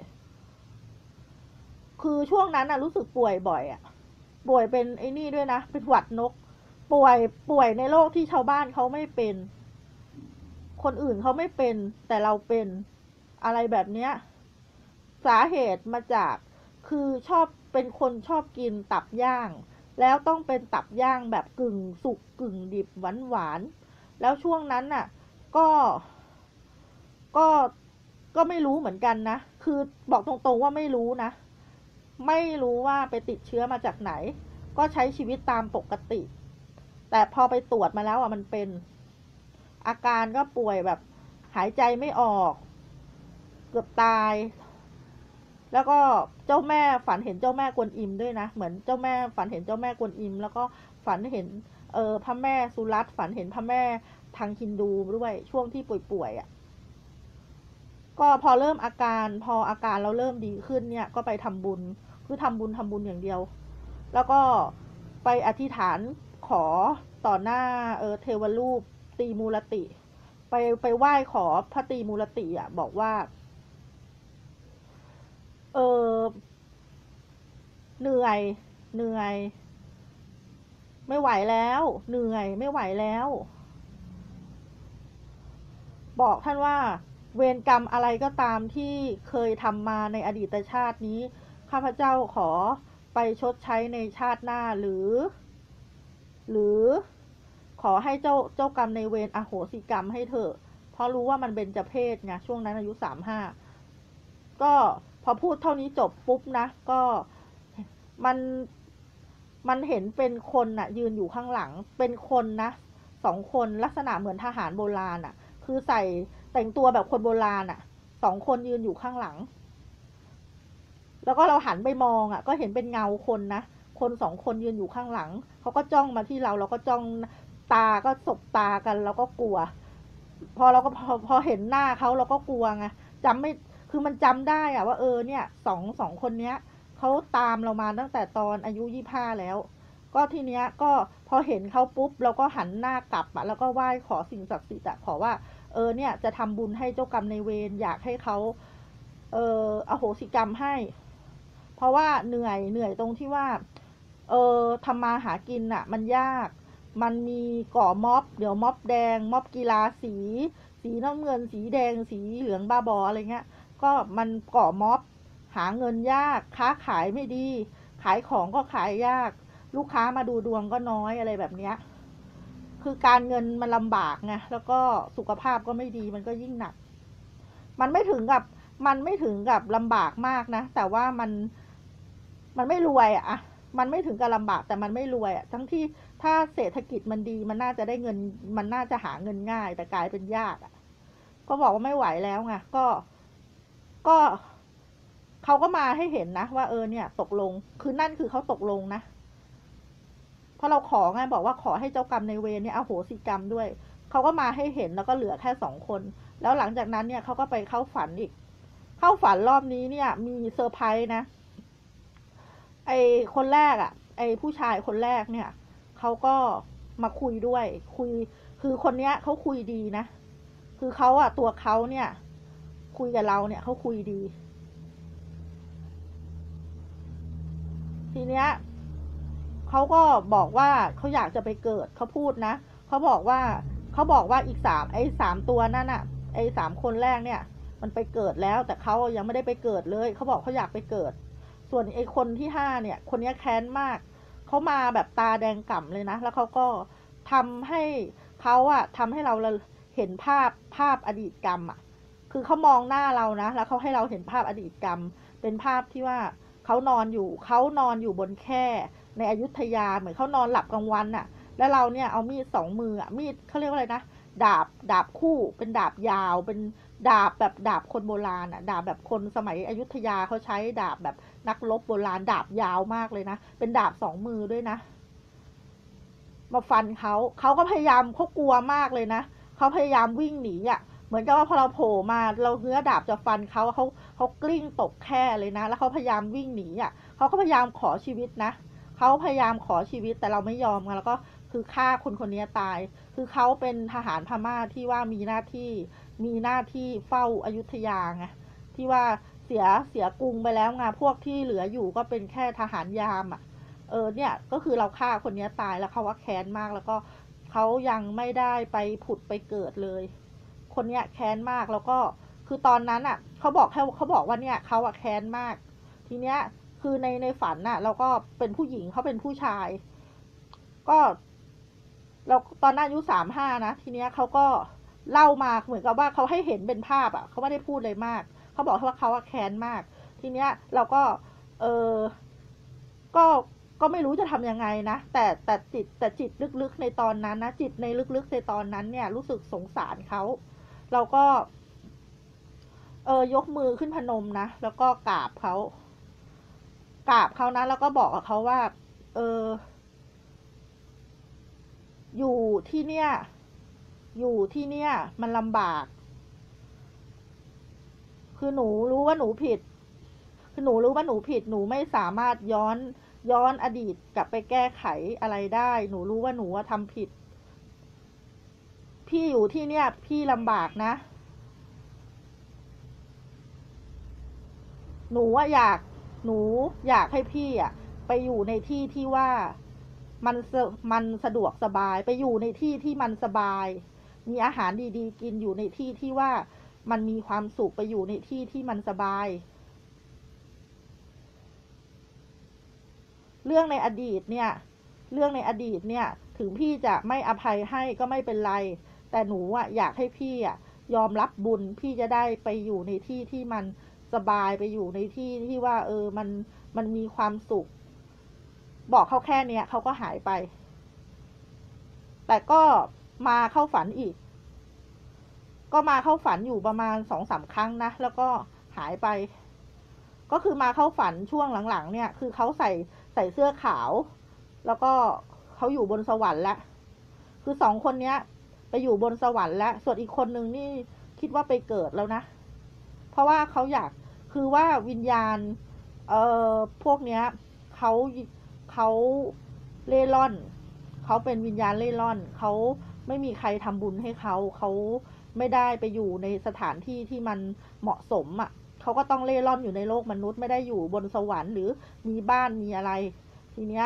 คือช่วงนั้นน่ะรู้สึกป่วยบ่อยอ่ะป่วยเป็นไอ้นี่ด้วยนะเป็นหวัดนกป่วยป่วยในโรคที่ชาวบ้านเขาไม่เป็นคนอื่นเขาไม่เป็นแต่เราเป็นอะไรแบบเนี้ยสาเหตุมาจากคือชอบเป็นคนชอบกินตับย่างแล้วต้องเป็นตับย่างแบบกึ่งสุกกึ่งดิบหวานหวานแล้วช่วงนั้นน่ะก็ก็ก็ไม่รู้เหมือนกันนะคือบอกตรงๆว่าไม่รู้นะไม่รู้ว่าไปติดเชื้อมาจากไหนก็ใช้ชีวิตตามปกติแต่พอไปตรวจมาแล้วอ่ะมันเป็นอาการก็ป่วยแบบหายใจไม่ออกเกือบตายแล้วก็เจ้าแม่ฝันเห็นเจ้าแม่กวนอิมด้วยนะเหมือนเจ้าแม่ฝันเห็นเจ้าแม่กวนอิมแล้วก็ฝันเห็นเออพระแม่สุรัตน์ฝันเห็นพระแม่ทางฮินดูด้วยช่วงที่ป่วยๆอ่ะก็พอเริ่มอาการพออาการเราเริ่มดีขึ้นเนี่ยก็ไปทำบุญคือทำบุญทำบุญอย่างเดียวแล้วก็ไปอธิษฐานขอต่อหน้าเออเทวรูปตีมูลติไปไปไหว้ขอพระตีมูลติอ่ะบอกว่าเออเหนื่อยเหนื่อยไม่ไหวแล้วเหนื่อยไม่ไหวแล้วบอกท่านว่าเวรกรรมอะไรก็ตามที่เคยทำมาในอดีตชาตินี้ข้าพเจ้าขอไปชดใช้ในชาติหน้าหรือ หรือขอให้เจ้าเจ้ากรรมในเวรอโหสิกรรมให้เถอะเพราะรู้ว่ามันเบญจเพศไงช่วงนั้นอายุสามห้าก็พอพูดเท่านี้จบปุ๊บนะก็มันมันเห็นเป็นคนน่ะยืนอยู่ข้างหลังเป็นคนนะสองคนลักษณะเหมือนทหารโบราณอ่ะคือใส่แต่งตัวแบบคนโบราณอ่ะสองคนยืนอยู่ข้างหลังแล้วก็เราหันไปมองอ่ะก็เห็นเป็นเงาคนนะคนสองคนยืนอยู่ข้างหลังเขาก็จ้องมาที่เราเราก็จ้องตาก็สบตากันเราก็กลัวพอเราก็พอพอเห็นหน้าเขาเราก็กลัวไงจำไม่คือมันจำได้อะว่าเออเนี่ยสองสองคนเนี้ยเขาตามเรามาตั้งแต่ตอนอายุยี่ห้าแล้วก็ทีเนี้ยก็พอเห็นเขาปุ๊บเราก็หันหน้ากลับอะแล้วก็ไหว้ขอสิ่งศักดิ์สิทธิ์อะขอว่าเออเนี่ยจะทำบุญให้เจ้ากรรมในเวรอยากให้เขาเอออโหสิกรรมให้เพราะว่าเหนื่อยเหนื่อยตรงที่ว่าเออทำมาหากินอะมันยากมันมีก่อม็อบเดี๋ยวม็อบแดงม็อบกีฬาสีสีน้ำเงินสีแดงสีเหลืองบ้าบออะไรเงี้ยก็มันก่อม็อบหาเงินยากค้าขายไม่ดีขายของก็ขายยากลูกค้ามาดูดวงก็น้อยอะไรแบบเนี้ยคือการเงินมันลำบากไงแล้วก็สุขภาพก็ไม่ดีมันก็ยิ่งหนักมันไม่ถึงกับมันไม่ถึงกับลำบากมากนะแต่ว่ามันมันไม่รวยอะมันไม่ถึงกับลำบากแต่มันไม่รวยอะทั้งที่ถ้าเศรษฐกิจมันดีมันน่าจะได้เงินมันน่าจะหาเงินง่ายแต่กลายเป็นยากอะก็บอกว่าไม่ไหวแล้วไงก็ก็เขาก็มาให้เห็นนะว่าเออเนี่ยตกลงคือนั่นคือเขาตกลงนะเพราะเราขอไงบอกว่าขอให้เจ้ากรรมในเวรเนี่ยอโหสิกรรมด้วยเขาก็มาให้เห็นแล้วก็เหลือแค่สองคนแล้วหลังจากนั้นเนี่ยเขาก็ไปเข้าฝันอีกเข้าฝันรอบนี้เนี่ยมีเซอร์ไพรส์นะไอคนแรกอ่ะไอผู้ชายคนแรกเนี่ยเขาก็มาคุยด้วยคุยคือคนเนี้ยเขาคุยดีนะคือเขาอ่ะตัวเขาเนี่ยคุยกับเราเนี่ยเขาคุยดีทีเนี้ยเขาก็บอกว่าเขาอยากจะไปเกิดเขาพูดนะเขาบอกว่าเขาบอกว่าอีกสามไอ้สามตัวนั่นอ่ะไอ้สามคนแรกเนี่ยมันไปเกิดแล้วแต่เขายังไม่ได้ไปเกิดเลยเขาบอกเขาอยากไปเกิดส่วนไอ้คนที่ห้าเนี่ยคนนี้แค้นมากเขามาแบบตาแดงก่ำเลยนะแล้วเขาก็ทำให้เขาอะทำให้เราเห็นภาพภาพอดีตกรรมอะคือเขามองหน้าเรานะแล้วเขาให้เราเห็นภาพอดีตกรรมเป็นภาพที่ว่าเขานอนอยู่เขานอนอยู่บนแคร่ในอยุธยาเหมือนเขานอนหลับกลางวันน่ะแล้วเราเนี่ยเอามีดสองมืออ่ะมีดเขาเรียกว่าอะไรนะดาบดาบคู่เป็นดาบยาวเป็นดาบแบบดาบคนโบราณอ่ะดาบแบบคนสมัยอยุธยาเขาใช้ดาบแบบนักรบโบราณดาบยาวมากเลยนะเป็นดาบสองมือด้วยนะมาฟันเขาเขาก็พยายามเขากลัวมากเลยนะเขาพยายามวิ่งหนีอ่ะเหมือนกับว่าพอเราโผล่มาเราเงื้อดาบจะฟันเขาเขาเขากลิ้งตกแค่เลยนะแล้วเขาพยายามวิ่งหนีอ่ะเขาก็พยายามขอชีวิตนะเขาพยายามขอชีวิตแต่เราไม่ยอมกันแล้วก็คือฆ่าคนคนนี้ตายคือเขาเป็นทหารพม่าที่ว่ามีหน้าที่มีหน้าที่เฝ้าอยุธยาไงที่ว่าเสียเสียกรุงไปแล้วไงพวกที่เหลืออยู่ก็เป็นแค่ทหารยามอ่ะเออเนี่ยก็คือเราฆ่าคนนี้ตายแล้วเขาว่าแค้นมากแล้วก็เขายังไม่ได้ไปผุดไปเกิดเลยคนเนี้ยแค้นมากแล้วก็คือตอนนั้นอ่ะเขาบอกแค่เขาบอกว่าเนี่ยเขาอะแค้นมากทีเนี้ยคือในในฝันน่ะเราก็เป็นผู้หญิงเขาเป็นผู้ชายก็เราตอนนั้นอายุสามห้านะทีเนี้ยเขาก็เล่ามาเหมือนกับว่าเขาให้เห็นเป็นภาพอ่ะเขาไม่ได้พูดเลยมากเขาบอกว่าเขาแค้นมากทีเนี้ยเราก็เออก็ก็ไม่รู้จะทำยังไงนะแต่แต่จิตแต่จิตลึกๆในตอนนั้นนะจิตในลึกๆในตอนนั้นเนี่ยรู้สึกสงสารเขาเราก็เออยกมือขึ้นพนมนะแล้วก็กราบเขากราบเขานะแล้วก็บอกกับเขาว่าเอออยู่ที่เนี่ยอยู่ที่เนี่ยมันลำบากคือหนูรู้ว่าหนูผิดคือหนูรู้ว่าหนูผิดหนูไม่สามารถย้อนย้อนอดีตกลับไปแก้ไขอะไรได้หนูรู้ว่าหนูว่าทำผิดพี่อยู่ที่เนี่ยพี่ลำบากนะหนูว่าอยากหนูอยากให้พี่อะไปอยู่ในที่ที่ว่ามันมันสะดวกสบายไปอยู่ในที่ที่มันสบายมีอาหารดีๆกินอยู่ในที่ที่ว่ามันมีความสุขไปอยู่ในที่ที่มันสบายเรื่องในอดีตเนี่ยเรื่องในอดีตเนี่ยถึงพี่จะไม่อภัยให้ก็ไม่เป็นไรแต่หนูอ่ะอยากให้พี่อ่ะยอมรับบุญพี่จะได้ไปอยู่ในที่ที่มันสบายไปอยู่ในที่ที่ว่าเออมันมันมีความสุขบอกเขาแค่เนี้ยเขาก็หายไปแต่ก็มาเข้าฝันอีกก็มาเข้าฝันอยู่ประมาณสองสามครั้งนะแล้วก็หายไปก็คือมาเข้าฝันช่วงหลังๆเนี่ยคือเขาใส่ใส่เสื้อขาวแล้วก็เขาอยู่บนสวรรค์แล้วคือสองคนเนี้ยไปอยู่บนสวรรค์แล้วส่วนอีกคนนึงนี่คิดว่าไปเกิดแล้วนะเพราะว่าเขาอยากคือว่าวิญญาณเอ่อพวกเนี้ยเขาเขาเล่ร่อนเขาเป็นวิญญาณเล่ร่อนเขาไม่มีใครทำบุญให้เขาเขาไม่ได้ไปอยู่ในสถานที่ที่มันเหมาะสมอ่ะเขาก็ต้องเล่ร่อนอยู่ในโลกมนุษย์ไม่ได้อยู่บนสวรรค์หรือมีบ้านมีอะไรทีเนี้ย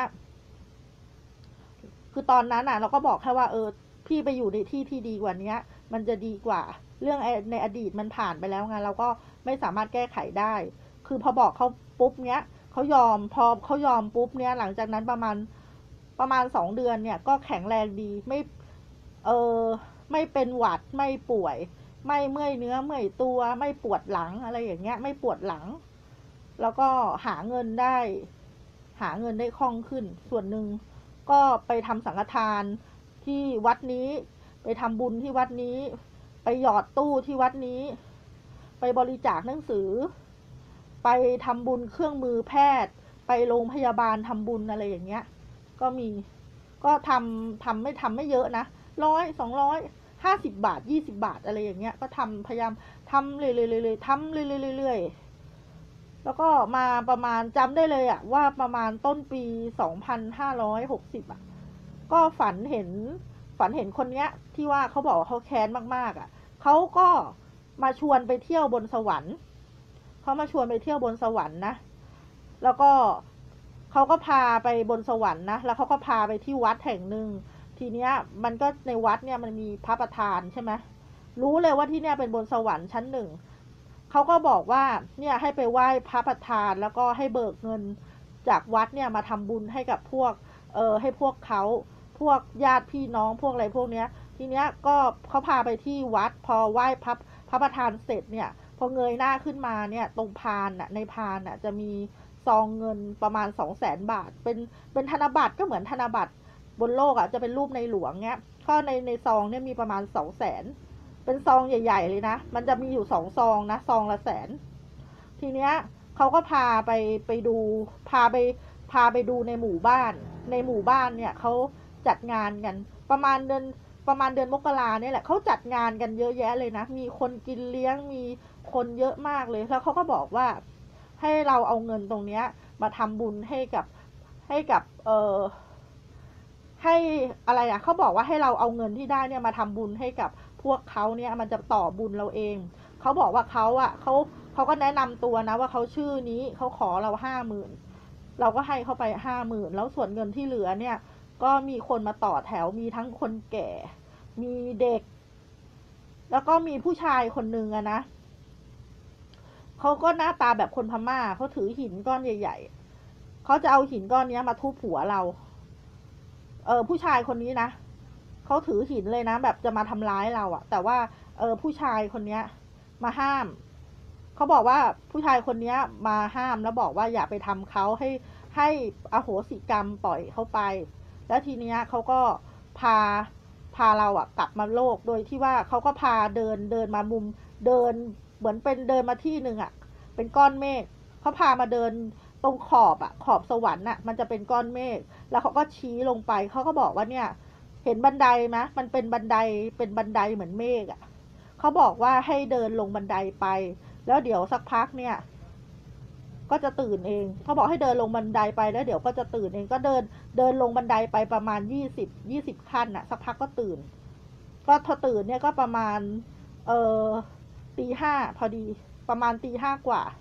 คือตอนนั้นอ่ะเราก็บอกแค่ว่าเออพี่ไปอยู่ในที่ที่ดีกว่านี้มันจะดีกว่าเรื่องในอดีตมันผ่านไปแล้วไงเราก็ไม่สามารถแก้ไขได้คือพอบอกเขาปุ๊บเนี้ยเขายอมพอเขายอมปุ๊บเนี้ยหลังจากนั้นประมาณประมาณสองเดือนเนี่ยก็แข็งแรงดีไม่เออไม่เป็นหวัดไม่ป่วยไม่เมื่อยเนื้อเมื่อยตัวไม่ปวดหลังอะไรอย่างเงี้ยไม่ปวดหลังแล้วก็หาเงินได้หาเงินได้คล่องขึ้นส่วนหนึ่งก็ไปทำสังฆทานที่วัดนี้ไปทำบุญที่วัดนี้ไปหยอดตู้ที่วัดนี้ไปบริจาคหนังสือไปทำบุญเครื่องมือแพทย์ไปโรงพยาบาลทำบุญอะไรอย่างเงี้ยก็มีก็ทำทำไม่ทำไม่เยอะนะร้อยสองร้อยห้าสิบบาทยี่สิบบาทอะไรอย่างเงี้ยก็ทำพยายามทำเรื่อยๆทำเรื่อยๆแล้วก็มาประมาณจำได้เลยอะว่าประมาณต้นปีสองพันห้าร้อยหกสิบอะก็ฝันเห็นฝันเห็นคนเนี้ยที่ว่าเขาบอกว่าเขาแค้นมากๆอะเขาก็มาชวนไปเที่ยวบนสวรรค์เขามาชวนไปเที่ยวบนสวรรค์นะแล้วก็เขาก็พาไปบนสวรรค์นะแล้วเขาก็พาไปที่วัดแห่งหนึ่งทีเนี้ยมันก็ในวัดเนี่ยมันมีพระประธานใช่ไหมรู้เลยว่าที่เนี่ยเป็นบนสวรรค์ชั้นหนึ่งเขาก็บอกว่าเนี่ยให้ไปไหว้พระประธานแล้วก็ให้เบิกเงินจากวัดเนี่ยมาทำบุญให้กับพวกเออให้พวกเขาพวกญาติพี่น้องพวกอะไรพวกเนี้ยทีเนี้ยก็เขาพาไปที่วัดพอไหว้พระพระประธานเสร็จเนี่ยพอเงยหน้าขึ้นมาเนี่ยตรงพานน่ะในพานน่ะจะมีซองเงินประมาณสองแสนบาทเป็นเป็นธนบัตรก็เหมือนธนบัตรบนโลกอ่ะจะเป็นรูปในหลวงเนี้ยก็ในในซองเนี่ยมีประมาณสองแสนเป็นซองใหญ่ๆเลยนะมันจะมีอยู่สองซองนะซองละแสนทีเนี้ยเขาก็พาไปไปดูพาไปพาไปดูในหมู่บ้านในหมู่บ้านเนี่ยเขาจัดงานกันประมาณเดือนประมาณเดือนมกราเนี่ยแหละเขาจัดงานกันเยอะแยะเลยนะมีคนกินเลี้ยงมีคนเยอะมากเลยแล้วเขาก็บอกว่าให้เราเอาเงินตรงเนี้ยมาทำบุญให้กับให้กับเออให้อะไรอ่ะเขาบอกว่าให้เราเอาเงินที่ได้เนี่ยมาทำบุญให้กับพวกเขาเนี่ยมันจะต่อบุญเราเองเขาบอกว่าเขาอ่ะเขาเขาก็แนะนำตัวนะว่าเขาชื่อนี้เขาขอเราห้าหมื่นเราก็ให้เขาไปห้าหมื่นแล้วส่วนเงินที่เหลือเนี่ยก็มีคนมาต่อแถวมีทั้งคนแก่มีเด็กแล้วก็มีผู้ชายคนหนึ่งอะนะเขาก็หน้าตาแบบคนพม่าเขาถือหินก้อนใหญ่ๆเขาจะเอาหินก้อนนี้มาทุบหัวเราเออผู้ชายคนนี้นะเขาถือหินเลยนะแบบจะมาทำร้ายเราอะแต่ว่าเออผู้ชายคนนี้มาห้ามเขาบอกว่าผู้ชายคนนี้มาห้ามแล้วบอกว่าอย่าไปทำเขาให้ให้อโหสิกรรมปล่อยเขาไปแล้วทีเนี้ยเขาก็พาพาเราอะกลับมาโลกโดยที่ว่าเขาก็พาเดินเดินมามุมเดินเหมือนเป็นเดินมาที่หนึ่งอะเป็นก้อนเมฆเขาพามาเดินตรงขอบอะขอบสวรรค์อะมันจะเป็นก้อนเมฆแล้วเขาก็ชี้ลงไปเขาก็บอกว่าเนี่ยเห็นบันไดไหมมันเป็นบันไดเป็นบันไดเหมือนเมฆอะเขาบอกว่าให้เดินลงบันไดไปแล้วเดี๋ยวสักพักเนี่ยก็จะตื่นเองเขาบอกให้เดินลงบันไดไปแล้วเดี๋ยวก็จะตื่นเองก็เดินเดินลงบันไดไปประมาณยี่สิบยี่สิบขั้นน่ะสักพักก็ตื่นก็พอตื่นเนี่ยก็ประมาณเอ่อตีห้าพอดีประมาณตีห้ากว่า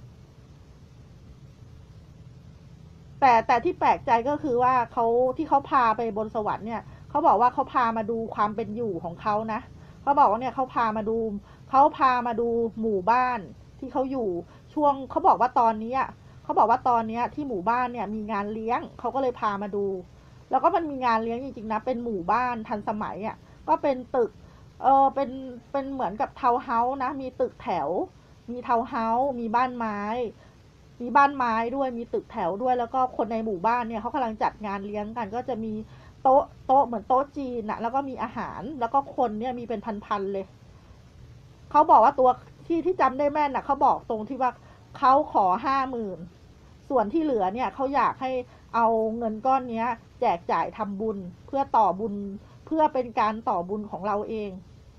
แต่แต่ที่แปลกใจก็คือว่าเขาที่เขาพาไปบนสวรรค์เนี่ยเขาบอกว่าเขาพามาดูความเป็นอยู่ของเขานะเขาบอกว่าเนี่ยเขาพามาดูเขาพามาดูหมู่บ้านที่เขาอยู่ช่วงเขาบอกว่าตอนนี้เขาบอกว่าตอนนี้ที่หมู่บ้านเนี่ยมีงานเลี้ยงเขาก็เลยพามาดูแล้วก็มันมีงานเลี้ยงจริงๆนะเป็นหมู่บ้านทันสมัยอ่ะก็เป็นตึกเออเป็นเป็นเหมือนกับทาวน์เฮาส์นะมีตึกแถวมีทาวน์เฮาส์มีบ้านไม้มีบ้านไม้ด้วยมีตึกแถวด้วยแล้วก็คนในหมู่บ้านเนี่ยเขากำลังจัดงานเลี้ยงกันก็จะมีโต๊ะโต๊ะเหมือนโต๊ะจีนนะแล้วก็มีอาหารแล้วก็คนเนี่ยมีเป็นพันๆเลยเขาบอกว่าตัวที่ที่จำได้แม่นนะเขาบอกตรงที่ว่าเขาขอห้าหมื่นส่วนที่เหลือเนี่ยเขาอยากให้เอาเงินก้อนนี้แจกจ่ายทำบุญเพื่อต่อบุญเพื่อเป็นการต่อบุญของเราเอง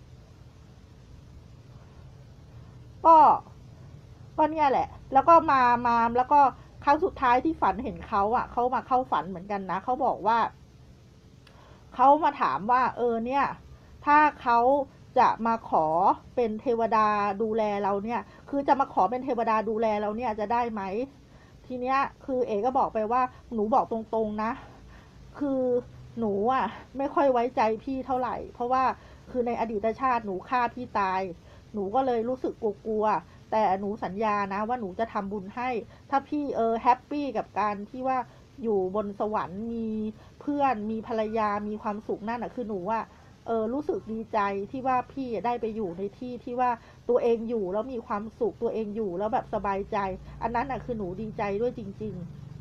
ก็ก็เนี่ยแหละแล้วก็มามาแล้วก็ครั้งสุดท้ายที่ฝันเห็นเขาอ่ะเขามาเข้าฝันเหมือนกันนะเขาบอกว่าเขามาถามว่าเออเนี่ยถ้าเขาจะมาขอเป็นเทวดาดูแลเราเนี่ยคือจะมาขอเป็นเทวดาดูแลเราเนี่ยจะได้ไหมทีเนี้ยคือเอก็บอกไปว่าหนูบอกตรงๆนะคือหนูอ่ะไม่ค่อยไว้ใจพี่เท่าไหร่เพราะว่าคือในอดีตชาติหนูฆ่าพี่ตายหนูก็เลยรู้สึกกลัวๆแต่หนูสัญญานะว่าหนูจะทำบุญให้ถ้าพี่เออแฮปปี้กับการที่ว่าอยู่บนสวรรค์มีเพื่อนมีภรรยามีความสุขนั่นอ่ะคือหนูว่าเออรู้สึกดีใจที่ว่าพี่ได้ไปอยู่ในที่ที่ว่าตัวเองอยู่แล้วมีความสุขตัวเองอยู่แล้วแบบสบายใจอันนั้นอ่ะคือหนูดีใจด้วยจริง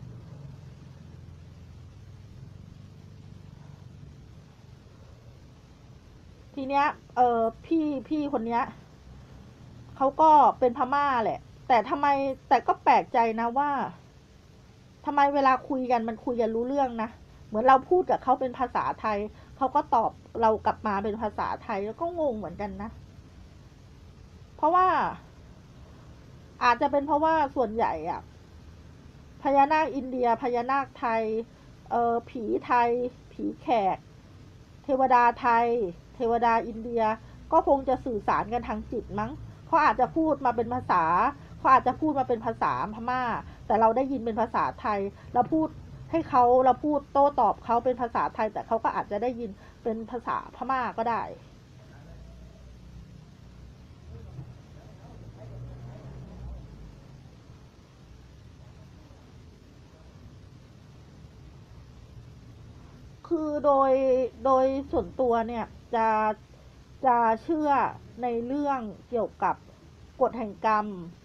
ๆทีเนี้ยเออพี่พี่คนเนี้ยเขาก็เป็นพม่าแหละแต่ทำไมแต่ก็แปลกใจนะว่าทำไมเวลาคุยกันมันคุยกันรู้เรื่องนะเหมือนเราพูดกับเขาเป็นภาษาไทยเขาก็ตอบเรากลับมาเป็นภาษาไทยแล้วก็งงเหมือนกันนะเพราะว่าอาจจะเป็นเพราะว่าส่วนใหญ่อะพญานาคอินเดียพญานาคไทยเอ่อผีไทยผีแขกเทวดาไทยเทวดาอินเดียก็คงจะสื่อสารกันทางจิตมั้งเขาอาจจะพูดมาเป็นภาษาเขาอาจจะพูดมาเป็นภาษาพม่าแต่เราได้ยินเป็นภาษาไทยเราพูดให้เขาเราพูดโต้ตอบเขาเป็นภาษาไทยแต่เขาก็อาจจะได้ยินเป็นภาษาพม่าก็ได้คือโดยโดยส่วนตัวเนี่ยจะจะเชื่อในเรื่องเกี่ยวกับกฎแห่งกรรม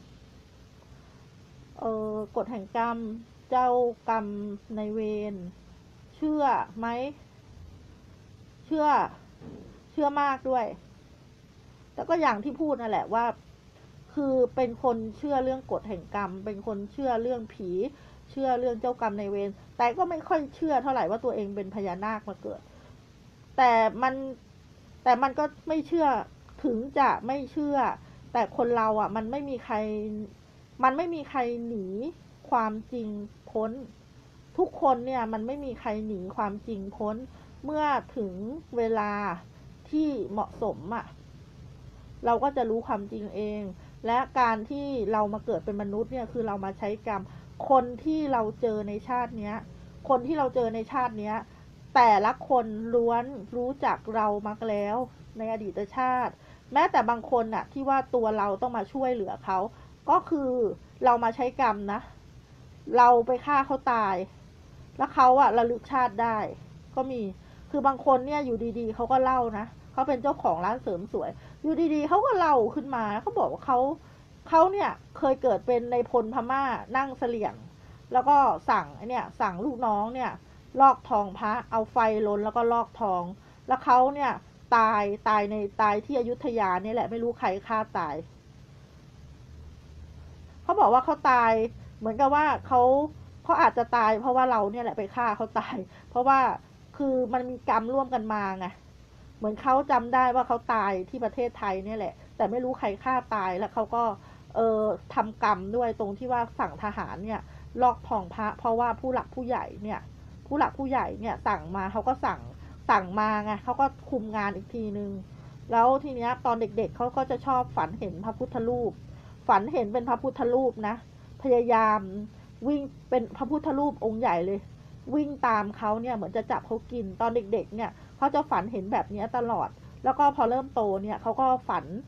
เอ่อกฎแห่งกรรมเจ้ากรรมในายเวรเชื่อไหมเชื่อเชื่อมากด้วยแต่ก็อย่างที่พูดนั่นแหละว่าคือเป็นคนเชื่อเรื่องกฎแห่งกรรมเป็นคนเชื่อเรื่องผีเชื่อเรื่องเจ้ากรรมนายเวรแต่ก็ไม่ค่อยเชื่อเท่าไหร่ว่าตัวเองเป็นพญานาคมาเกิดแต่มันแต่มันก็ไม่เชื่อถึงจะไม่เชื่อแต่คนเราอ่ะมันไม่มีใครมันไม่มีใครหนีความจริงพ้นทุกคนเนี่ยมันไม่มีใครหนีความจริงพ้นเมื่อถึงเวลาที่เหมาะสมอ่ะเราก็จะรู้ความจริงเองและการที่เรามาเกิดเป็นมนุษย์เนี่ยคือเรามาใช้กรรมคนที่เราเจอในชาติเนี้ยคนที่เราเจอในชาติเนี้ยแต่ละคนล้วนรู้จักเรามาแล้วในอดีตชาติแม้แต่บางคนน่ะที่ว่าตัวเราต้องมาช่วยเหลือเขาก็คือเรามาใช้กรรมนะเราไปฆ่าเขาตายแล้วเขาอะระลึกชาติได้ก็มีคือบางคนเนี่ยอยู่ดีๆเขาก็เล่านะเขาเป็นเจ้าของร้านเสริมสวยอยู่ดีๆเขาก็เล่าขึ้นมาเขาบอกว่าเขาเขาเนี่ยเคยเกิดเป็นในพลพม่านั่งเสลี่ยงแล้วก็สั่งเนี่ยสั่งลูกน้องเนี่ยลอกทองพระเอาไฟลนแล้วก็ลอกทองแล้วเขาเนี่ยตายตายในตายที่อยุธยาเนี่ยแหละไม่รู้ใครฆ่าตายเขาบอกว่าเขาตายเหมือนกับว่าเขาเขาอาจจะตายเพราะว่าเราเนี่ยแหละไปฆ่าเขาตายเพราะว่าคือมันมีกรรมร่วมกันมาไงเหมือนเขาจำได้ว่าเขาตายที่ประเทศไทยเนี่ยแหละแต่ไม่รู้ใครฆ่าตายแล้วเขาก็เออทำกรรมด้วยตรงที่ว่าสั่งทหารเนี่ยลอกทองพระเพราะว่าผู้หลักผู้ใหญ่เนี่ยผู้หลักผู้ใหญ่เนี่ยสั่งมาเขาก็สั่งสั่งมาไงเขาก็คุมงานอีกทีนึงแล้วทีเนี้ยตอนเด็กๆเเขาก็จะชอบฝันเห็นพระพุทธรูปฝันเห็นเป็นพระพุทธรูปนะพยายามวิ่งเป็นพระพุทธรูปองค์ใหญ่เลยวิ่งตามเขาเนี่ยเหมือนจะจับเขากินตอนเด็กๆเนี่ยเขาจะฝันเห็นแบบนี้ตลอดแล้วก็พอเริ่มโตเนี่ยเขาก็ฝัน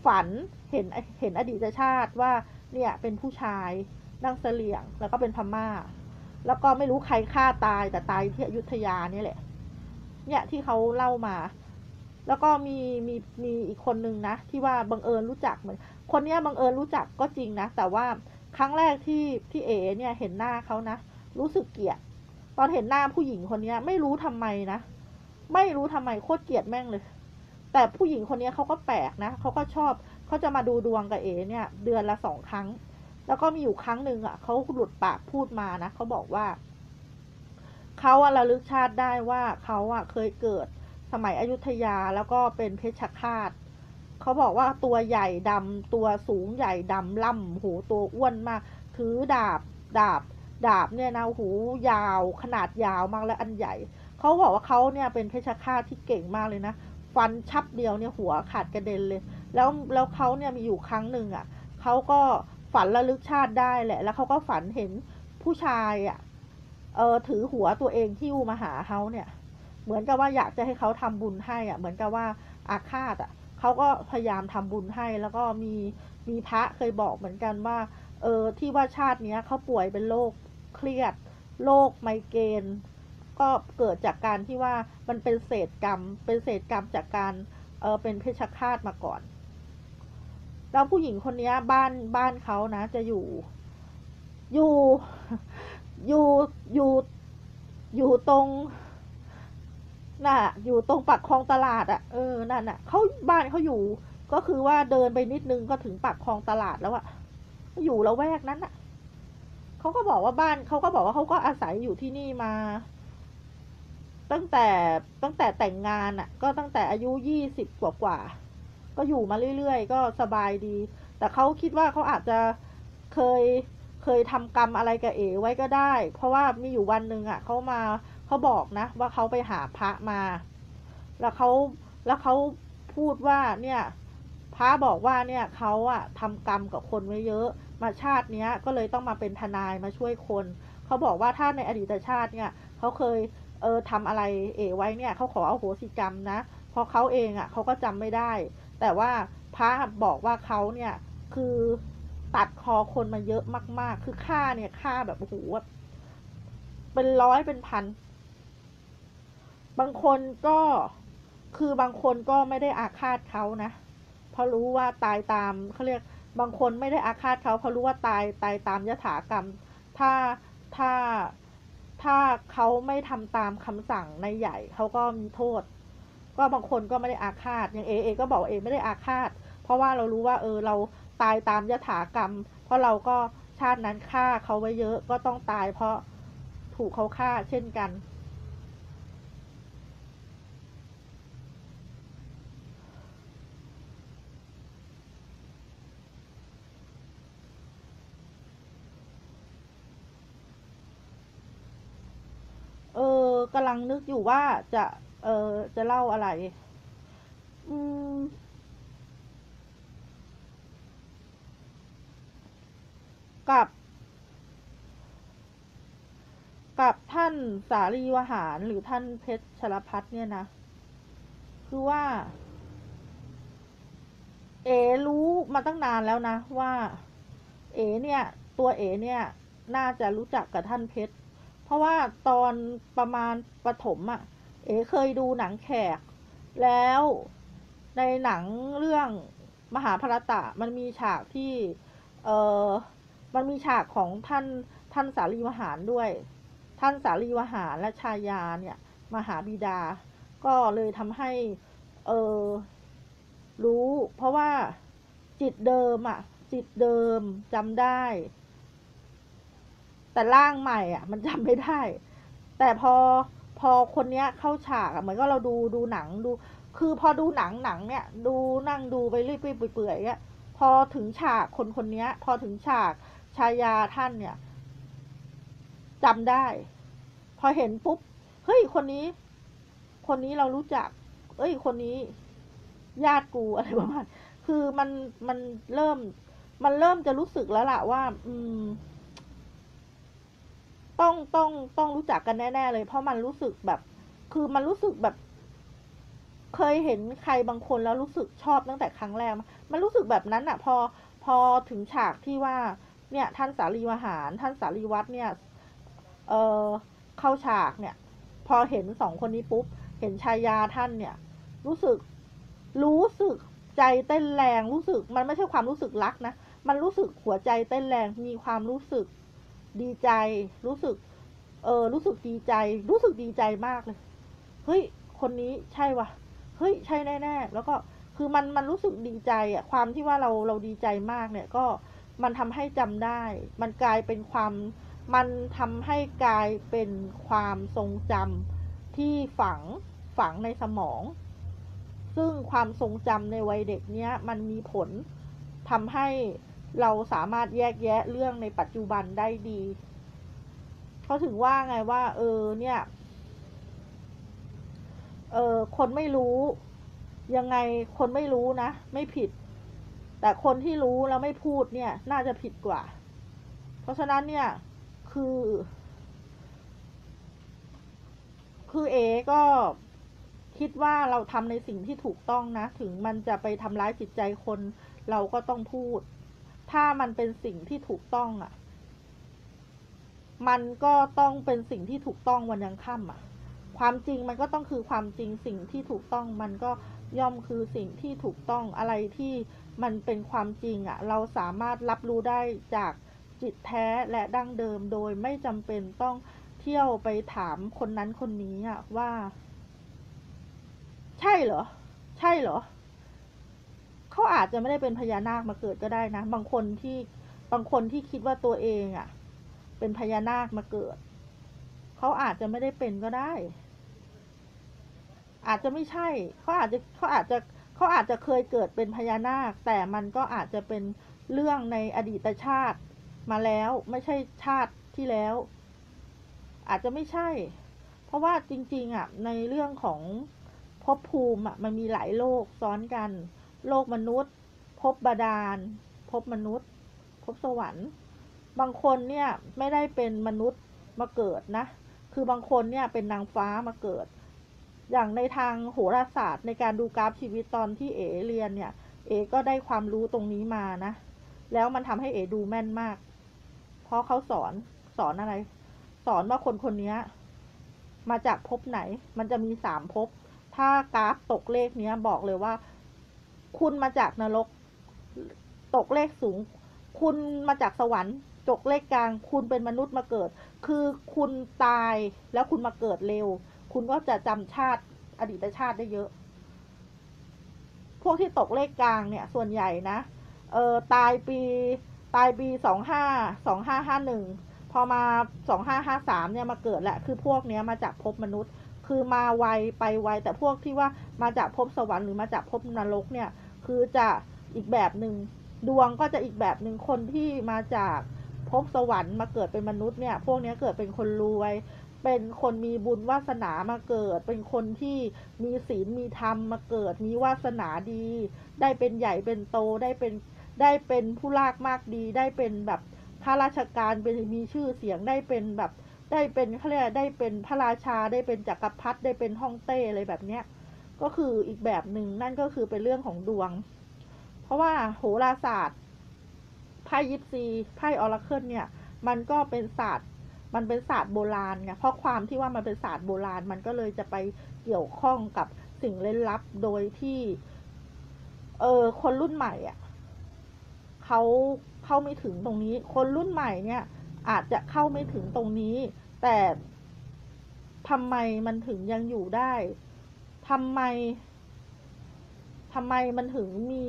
ฝันเห็นเห็นอดีตชาติว่าเนี่ยเป็นผู้ชายนั่งเสลี่ยงแล้วก็เป็นพม่าแล้วก็ไม่รู้ใครฆ่าตายแต่ตายที่อยุธยานี่แหละเนี่ยที่เขาเล่ามาแล้วก็มีมีมีอีกคนนึงนะที่ว่าบังเอิญรู้จักเหมือนคนเนี้ยบังเอิญรู้จักก็จริงนะแต่ว่าครั้งแรกที่ที่เอเนี่ยเห็นหน้าเขานะรู้สึกเกลียดตอนเห็นหน้าผู้หญิงคนนี้ไม่รู้ทำไมนะไม่รู้ทำไมโคตรเกลียดแม่งเลยแต่ผู้หญิงคนนี้เขาก็แปลกนะเขาก็ชอบเขาจะมาดูดวงกับเอเนี่ยเดือนละสองครั้งแล้วก็มีอยู่ครั้งหนึ่งอ่ะเขาหลุดปากพูดมานะเขาบอกว่าเขาอะระลึกชาติได้ว่าเขาอะเคยเกิดสมัยอยุธยาแล้วก็เป็นเพชฌฆาตเขาบอกว่าตัวใหญ่ดำตัวสูงใหญ่ดำล่ำหูตัวอ้วนมากถือดาบดาบดาบเนี่ยนะหูยาวขนาดยาวมากและอันใหญ่เขาบอกว่าเขาเนี่ยเป็นเพชฌฆาตที่เก่งมากเลยนะฟันชับเดียวเนี่ยหัวขาดกระเด็นเลยแล้วแล้วเขาเนี่ยมีอยู่ครั้งหนึ่งอ่ะเขาก็ฝันระลึกชาติได้แหละแล้วเขาก็ฝันเห็นผู้ชายอ่ะเออถือหัวตัวเองที่มาหาเขาเนี่ยเหมือนกับว่าอยากจะให้เขาทำบุญให้อ่ะเหมือนกับว่าอาฆาตอ่ะเขาก็พยายามทำบุญให้แล้วก็มีมีพระเคยบอกเหมือนกันว่าเออที่ว่าชาติเนี้ยเขาป่วยเป็นโรคเครียดโรคไมเกรนก็เกิดจากการที่ว่ามันเป็นเศษกรรมเป็นเศษกรรมจากการเออเป็นเพชฌฆาตมาก่อนแล้วผู้หญิงคนนี้บ้านบ้านเขานะจะอยู่อยู่อยู่อยู่อยู่ตรงน่ะอยู่ตรงปากคลองตลาดอ่ะเออนั่นน่ะเขาบ้านเขาอยู่ก็คือว่าเดินไปนิดนึงก็ถึงปากคลองตลาดแล้วอ่ะอยู่ละแวกนั้นอ่ะเขาก็บอกว่าบ้านเขาก็บอกว่าเขาก็อาศัยอยู่ที่นี่มาตั้งแต่ตั้งแต่แต่งงานอ่ะก็ตั้งแต่อายุยี่สิบกว่ากว่าก็อยู่มาเรื่อยๆก็สบายดีแต่เขาคิดว่าเขาอาจจะเคยเคยทำกรรมอะไรกับเอ๋ไว้ก็ได้เพราะว่ามีอยู่วันหนึ่งอ่ะเขามาเขาบอกนะว่าเขาไปหาพระมาแล้วเขาแล้วเขาพูดว่าเนี่ยพระบอกว่าเนี่ยเขาอะทำกรรมกับคนไว้เยอะมาชาติเนี้ยก็เลยต้องมาเป็นทนายมาช่วยคนเขาบอกว่าถ้าในอดีตชาติเนี่ยเขาเคยเออทำอะไรเอไว้เนี่ยเขาขออโหสิกรรมนะเพราะเขาเองอะเขาก็จำไม่ได้แต่ว่าพระบอกว่าเขาเนี่ยคือตัดคอคนมาเยอะมากๆคือฆ่าเนี่ยฆ่าแบบโอ้โหเป็นร้อยเป็นพันบางคนก็คือบางคนก็ไม่ได้อาฆาตเขานะเพราะรู้ว่าตายตามเขาเรียกบางคนไม่ได้อาฆาตเขาเพราะรู้ว่าตายตายตามยถากรรมถ้าถ้าถ้าเขาไม่ทำตามคำสั่งในใหญ่เขาก็มีโทษก็บางคนก็ไม่ได้อาฆาตอย่างเอเอก็บอกเอไม่ได้อาฆาตเพราะว่าเรารู้ว่าเออเราตายตามยถากรรมเพราะเราก็ชาตินั้นฆ่าเขาไว้เยอะก็ต้องตายเพราะถูกเขาฆ่าเช่นกันเออกำลังนึกอยู่ว่าจะเออจะเล่าอะไรอืมกับกับท่านสาลีวหารหรือท่านเพชรชลพัฒน์เนี่ยนะคือว่าเอรู้มาตั้งนานแล้วนะว่าเอเนี่ยตัวเอเนี่ยน่าจะรู้จักกับท่านเพชรเพราะว่าตอนประมาณประถมอ่ะเอเคยดูหนังแขกแล้วในหนังเรื่องมหาภารตะมันมีฉากที่เออมันมีฉากของท่านท่านสาลีวหารด้วยท่านสาลีวหารและชายาเนี่ยมหาบิดาก็เลยทำให้เออรู้เพราะว่าจิตเดิมอ่ะจิตเดิมจำได้แต่ร่างใหม่อ่ะมันจำไม่ได้แต่พอพอคนเนี้ยเข้าฉากอ่ะเหมือนก็เราดูดูหนังดูคือพอดูหนังหนังเนี่ยดูนั่งดูไปเรื่อยๆเปื่อยๆเนี่ยพอถึงฉากคนคนนี้พอถึงฉากชายาท่านเนี่ยจำได้พอเห็นปุ๊บเฮ้ยคนนี้คนนี้เรารู้จักเอ้ยคนนี้ญาติกูอะไรประมาณคือมันมันเริ่มมันเริ่มจะรู้สึกแล้วล่ะว่าอืมต้องต้องต้องรู้จักกันแน่ๆเลยเพราะมันรู้สึกแบบคือมันรู้สึกแบบเคยเห็นใครบางคนแล้วรู้สึกชอบตั้งแต่ครั้งแรกมั้ยมันรู้สึกแบบนั้นอะพอพอถึงฉากที่ว่าเนี่ยท่านสารีวหารท่านสารีวัฒน์เนี่ยเออเข้าฉากเนี่ยพอเห็นสองคนนี้ปุ๊บเห็นชายาท่านเนี่ยรู้สึกรู้สึกใจเต้นแรงรู้สึกมันไม่ใช่ความรู้สึกรักนะมันรู้สึกหัวใจเต้นแรงมีความรู้สึกดีใจรู้สึกเออรู้สึกดีใจรู้สึกดีใจมากเลยเฮ้ยคนนี้ใช่วะเฮ้ยใช่แน่ๆแล้วก็คือมันมันรู้สึกดีใจอะความที่ว่าเราเราดีใจมากเนี่ยก็มันทำให้จำได้มันกลายเป็นความมันทำให้กลายเป็นความทรงจำที่ฝังฝังในสมองซึ่งความทรงจำในวัยเด็กเนี้ยมันมีผลทำให้เราสามารถแยกแยะเรื่องในปัจจุบันได้ดีเขาถึงว่าไงว่าเออเนี่ยเออคนไม่รู้ยังไงคนไม่รู้นะไม่ผิดแต่คนที่รู้แล้วไม่พูดเนี่ยน่าจะผิดกว่าเพราะฉะนั้นเนี่ยคือคือเอก็คิดว่าเราทำในสิ่งที่ถูกต้องนะถึงมันจะไปทำร้ายจิตใจคนเราก็ต้องพูดถ้ามันเป็นสิ่งที่ถูกต้องอ่ะมันก็ต้องเป็นสิ่งที่ถูกต้องวันยังค่ำอ่ะความจริงมันก็ต้องคือความจริงสิ่งที่ถูกต้องมันก็ย่อมคือสิ่งที่ถูกต้องอะไรที่มันเป็นความจริงอ่ะเราสามารถรับรู้ได้จากจิตแท้และดั้งเดิมโดยไม่จำเป็นต้องเที่ยวไปถามคนนั้นคนนี้อ่ะว่าใช่เหรอใช่เหรอเขาอาจจะไม่ได้เป็นพญานาคมาเกิดก็ได้นะบางคนที่บางคนที่คิดว่าตัวเองอ่ะเป็นพญานาคมาเกิดเขาอาจจะไม่ได้เป็นก็ได้อาจจะไม่ใช่เขาอาจจะเขาอาจจะเขาอาจจะเคยเกิดเป็นพญานาคแต่มันก็อาจจะเป็นเรื่องในอดีตชาติมาแล้วไม่ใช่ชาติที่แล้วอาจจะไม่ใช่เพราะว่าจริงๆอ่ะในเรื่องของภพภูมิอ่ะมันมีหลายโลกซ้อนกันโลกมนุษย์ภพบาดาลภพมนุษย์ภพสวรรค์บางคนเนี่ยไม่ได้เป็นมนุษย์มาเกิดนะคือบางคนเนี่ยเป็นนางฟ้ามาเกิดอย่างในทางโหราศาสตร์ในการดูกราฟชีวิตตอนที่เอเรียนเนี่ยเอก็ได้ความรู้ตรงนี้มานะแล้วมันทำให้เอดูแม่นมากเพราะเขาสอนสอนอะไรสอนว่าคนคนนี้มาจากภพไหนมันจะมีสามภพถ้ากราฟตกเลขเนี้ยบอกเลยว่าคุณมาจากนรกตกเลขสูงคุณมาจากสวรรค์ตกเลขกลางคุณเป็นมนุษย์มาเกิดคือคุณตายแล้วคุณมาเกิดเร็วคุณก็จะจำชาติอดีตชาติได้เยอะพวกที่ตกเลขกลางเนี่ยส่วนใหญ่นะเออตายปีตายปีสองห้าสองห้าห้าหนึ่งพอมาสองห้าห้าสามเนี่ยมาเกิดแหละคือพวกเนี้ยมาจากภพมนุษย์คือมาไวไปไวแต่พวกที่ว่ามาจากภพสวรรค์หรือมาจากภพนรกเนี่ยคือจะอีกแบบหนึ่งดวงก็จะอีกแบบหนึ่งคนที่มาจากภพสวรรค์มาเกิดเป็นมนุษย์เนี่ยพวกนี้เกิดเป็นคนรวยเป็นคนมีบุญวาสนามาเกิดเป็นคนที่มีศีลมีธรรมมาเกิดมีวาสนาดีได้เป็นใหญ่เป็นโตได้เป็นได้เป็นผู้ลากมากดีได้เป็นแบบข้าราชการเป็นมีชื่อเสียงได้เป็นแบบได้เป็นเขาเรียกได้เป็นพระราชาได้เป็นจักรพรรดิได้เป็นฮ่องเต้อะไรแบบเนี้ยก็คืออีกแบบหนึ่งนั่นก็คือเป็นเรื่องของดวงเพราะว่าโหราศาสตร์ไพ่ยิปซีไพ่ออราเคิลเนี่ยมันก็เป็นศาสตร์มันเป็นศาสตร์โบราณไงเพราะความที่ว่ามันเป็นศาสตร์โบราณมันก็เลยจะไปเกี่ยวข้องกับสิ่งเล่นลับโดยที่เออคนรุ่นใหม่อ่ะเขาเข้าไม่ถึงตรงนี้คนรุ่นใหม่เนี่ยอาจจะเข้าไม่ถึงตรงนี้แต่ทำไมมันถึงยังอยู่ได้ทำไมทำไมมันถึงมี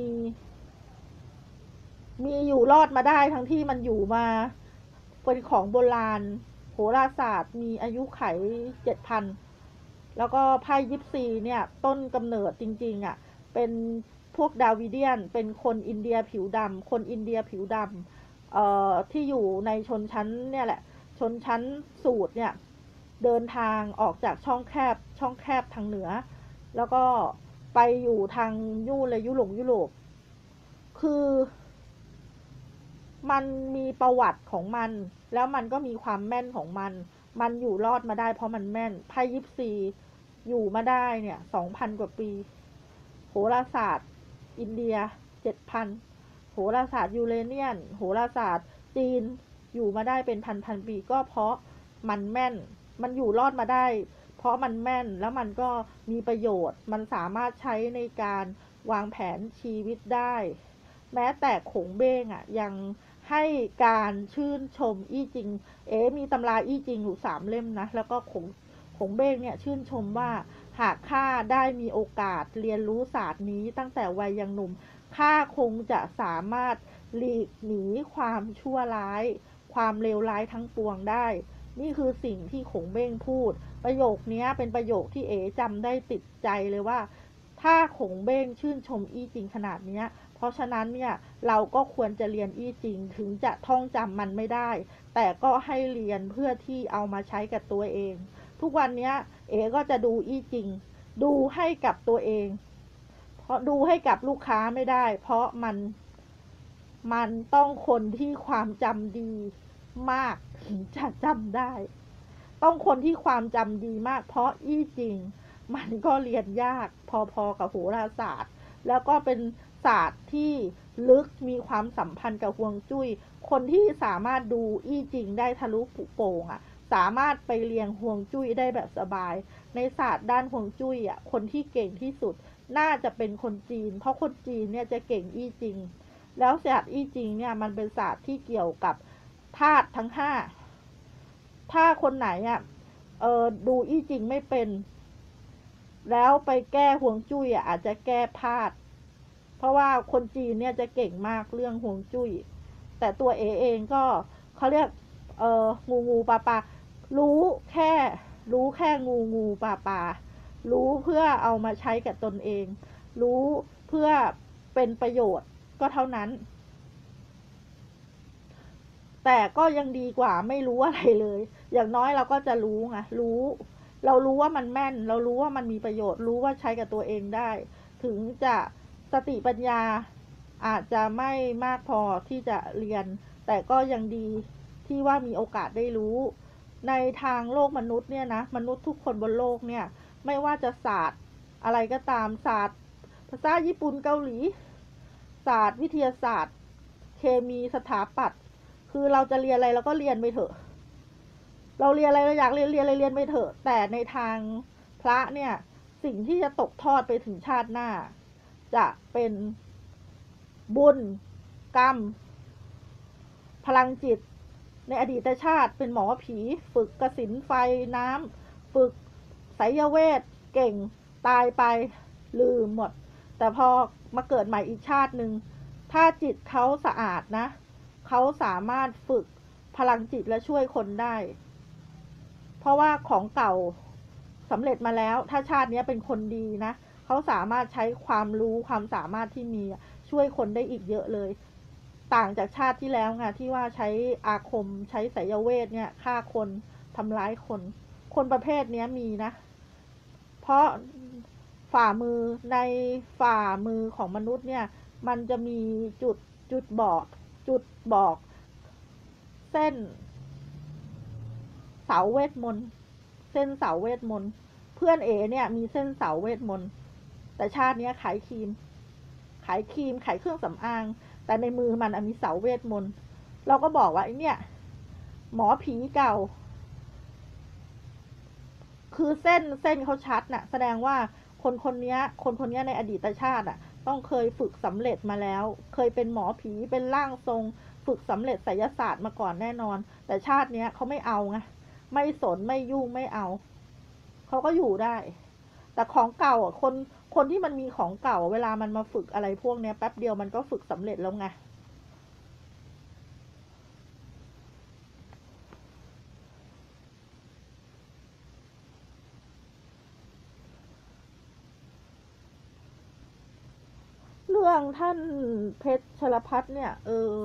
มีอยู่รอดมาได้ทั้งที่มันอยู่มาเป็นของโบราณโหราศาสตร์มีอายุไขเจ็ดพันแล้วก็ไพ่ยิปซีเนี่ยต้นกำเนิดจริงๆอ่ะเป็นพวกดาวิเดียนเป็นคนอินเดียผิวดำคนอินเดียผิวดำเอ่อที่อยู่ในชนชั้นเนี่ยแหละชนชั้นสูตรเนี่ยเดินทางออกจากช่องแคบช่องแคบทางเหนือแล้วก็ไปอยู่ทางยุเลยยุโรปยุโรปคือมันมีประวัติของมันแล้วมันก็มีความแม่นของมันมันอยู่รอดมาได้เพราะมันแม่นไพ่ยิปซีอยู่มาได้เนี่ยสองพันกว่าปีโหราศาสตร์อินเดียเจ็ดพันโหราศาสตร์ยูเรเนียนโหราศาสตร์จีนอยู่มาได้เป็นพันพันปีก็เพราะมันแม่นมันอยู่รอดมาได้เพราะมันแม่นแล้วมันก็มีประโยชน์มันสามารถใช้ในการวางแผนชีวิตได้แม้แต่ขงเบ้งอ่ะยังให้การชื่นชมอี้จริงเอ๋มีตำราอี้จริงอยู่สามเล่มนะแล้วก็ขงขงเบ้งเนี่ยชื่นชมว่าหากข้าได้มีโอกาสเรียนรู้ศาสตร์นี้ตั้งแต่วัยยังหนุ่มข้าคงจะสามารถหลีกหนีความชั่วร้ายความเลวร้ายทั้งปวงได้นี่คือสิ่งที่ขงเบ้งพูดประโยคนี้เป็นประโยคที่เอ๋จำได้ติดใจเลยว่าถ้าขงเบ้งชื่นชมอี้จริงขนาดนี้เพราะฉะนั้นเนี่ยเราก็ควรจะเรียนอี้จริงถึงจะท่องจำมันไม่ได้แต่ก็ให้เรียนเพื่อที่เอามาใช้กับตัวเองทุกวันนี้เอ๋ก็จะดูอี้จริงดูให้กับตัวเองเพราะดูให้กับลูกค้าไม่ได้เพราะมันมันต้องคนที่ความจำดีมากถึงจะจำได้ต้องคนที่ความจำดีมากเพราะอี้จริงมันก็เรียนยากพอๆกับโหราศาสตร์แล้วก็เป็นศาสตร์ที่ลึกมีความสัมพันธ์กับฮวงจุ้ยคนที่สามารถดูอี้จริงได้ทะลุปุโป่งอ่ะสามารถไปเรียนฮวงจุ้ยได้แบบสบายในศาสตร์ด้านฮวงจุ้ยอ่ะคนที่เก่งที่สุดน่าจะเป็นคนจีนเพราะคนจีนเนี่ยจะเก่งอี้จริงแล้วศาสตร์อี้จริงเนี่ยมันเป็นศาสตร์ที่เกี่ยวกับธาตุทั้งห้าถ้าคนไหนอ่ะเออดูอี้จริงไม่เป็นแล้วไปแก้ฮวงจุ้ยอ่ะอาจจะแก้พลาดเพราะว่าคนจีนเนี่ยจะเก่งมากเรื่องฮวงจุ้ยแต่ตัวเอเองก็เขาเรียกเอองูงูปลาปลารู้แค่รู้แค่งูงูปลาปลารู้เพื่อเอามาใช้กับตนเองรู้เพื่อเป็นประโยชน์ก็เท่านั้นแต่ก็ยังดีกว่าไม่รู้อะไรเลยอย่างน้อยเราก็จะรู้ไงรู้เรารู้ว่ามันแม่นเรารู้ว่ามันมีประโยชน์รู้ว่าใช้กับตัวเองได้ถึงจะสติปัญญาอาจจะไม่มากพอที่จะเรียนแต่ก็ยังดีที่ว่ามีโอกาสได้รู้ในทางโลกมนุษย์เนี่ยนะมนุษย์ทุกคนบนโลกเนี่ยไม่ว่าจะศาสตร์อะไรก็ตามศาสตร์ภาษาญี่ปุ่นเกาหลีศาสตร์วิทยาศาสตร์เคมีสถาปัตย์คือเราจะเรียนอะไรเราก็เรียนไปเถอะเราเรียนอะไรเราอยากเรียนเรียนอะไรเรียนไปเถอะแต่ในทางพระเนี่ยสิ่งที่จะตกทอดไปถึงชาติหน้าจะเป็นบุญกรรมพลังจิตในอดีตชาติเป็นหมอผีฝึกกสิณไฟน้ำฝึกไสยเวทเก่งตายไปลืมหมดแต่พอมาเกิดใหม่อีกชาติหนึ่งถ้าจิตเขาสะอาดนะเขาสามารถฝึกพลังจิตและช่วยคนได้เพราะว่าของเก่าสำเร็จมาแล้วถ้าชาตินี้เป็นคนดีนะเขาสามารถใช้ความรู้ความสามารถที่มีช่วยคนได้อีกเยอะเลยต่างจากชาติที่แล้วไงที่ว่าใช้อาคมใช้ไสยเวทเนี่ยฆ่าคนทำร้ายคนคนประเภทนี้มีนะเพราะฝ่ามือในฝ่ามือของมนุษย์เนี่ยมันจะมีจุดจุดบอกจุดบอกเส้นเสาเวทมนต์เส้นเสาเวทมนต์เพื่อนเอเนี่ยมีเส้นเสาเวทมนต์แต่ชาตินี้ขายครีมขายครีมขายเครื่องสำอางแต่ในมือมันมีเสาเวทมนต์เราก็บอกว่าไอ้เนี่ยหมอผีเก่าคือเส้นเส้นเขาชัดน่ะแสดงว่าคนคนนี้คนคนนี้ในอดีตชาติอ่ะต้องเคยฝึกสำเร็จมาแล้วเคยเป็นหมอผีเป็นร่างทรงฝึกสำเร็จไสยศาสตร์มาก่อนแน่นอนแต่ชาตินี้เขาไม่เอาไงไม่สนไม่ยุ่งไม่เอาเขาก็อยู่ได้แต่ของเก่าอ่ะคนคนที่มันมีของเก่าเวลามันมาฝึกอะไรพวกนี้แป๊บเดียวมันก็ฝึกสำเร็จแล้วไงเรื่องท่านเพชรชลพัฒน์เนี่ยเออ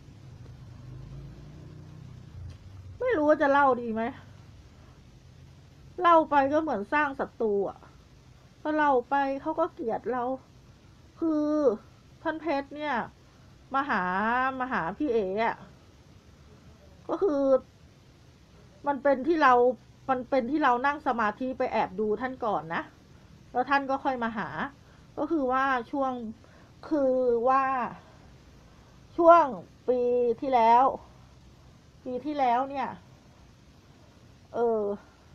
ไม่รู้ว่าจะเล่าดีไหมเล่าไปก็เหมือนสร้างศัตรูอ่ะก็เล่าไปเขาก็เกลียดเราคือท่านเพชรเนี่ยมาหามาหาพี่เอ๋อ่ะก็คือมันเป็นที่เรามันเป็นที่เรานั่งสมาธิไปแอบดูท่านก่อนนะแล้วท่านก็ค่อยมาหา ก็คือว่าช่วงคือว่าช่วงปีที่แล้ว ปีที่แล้วเนี่ย เออ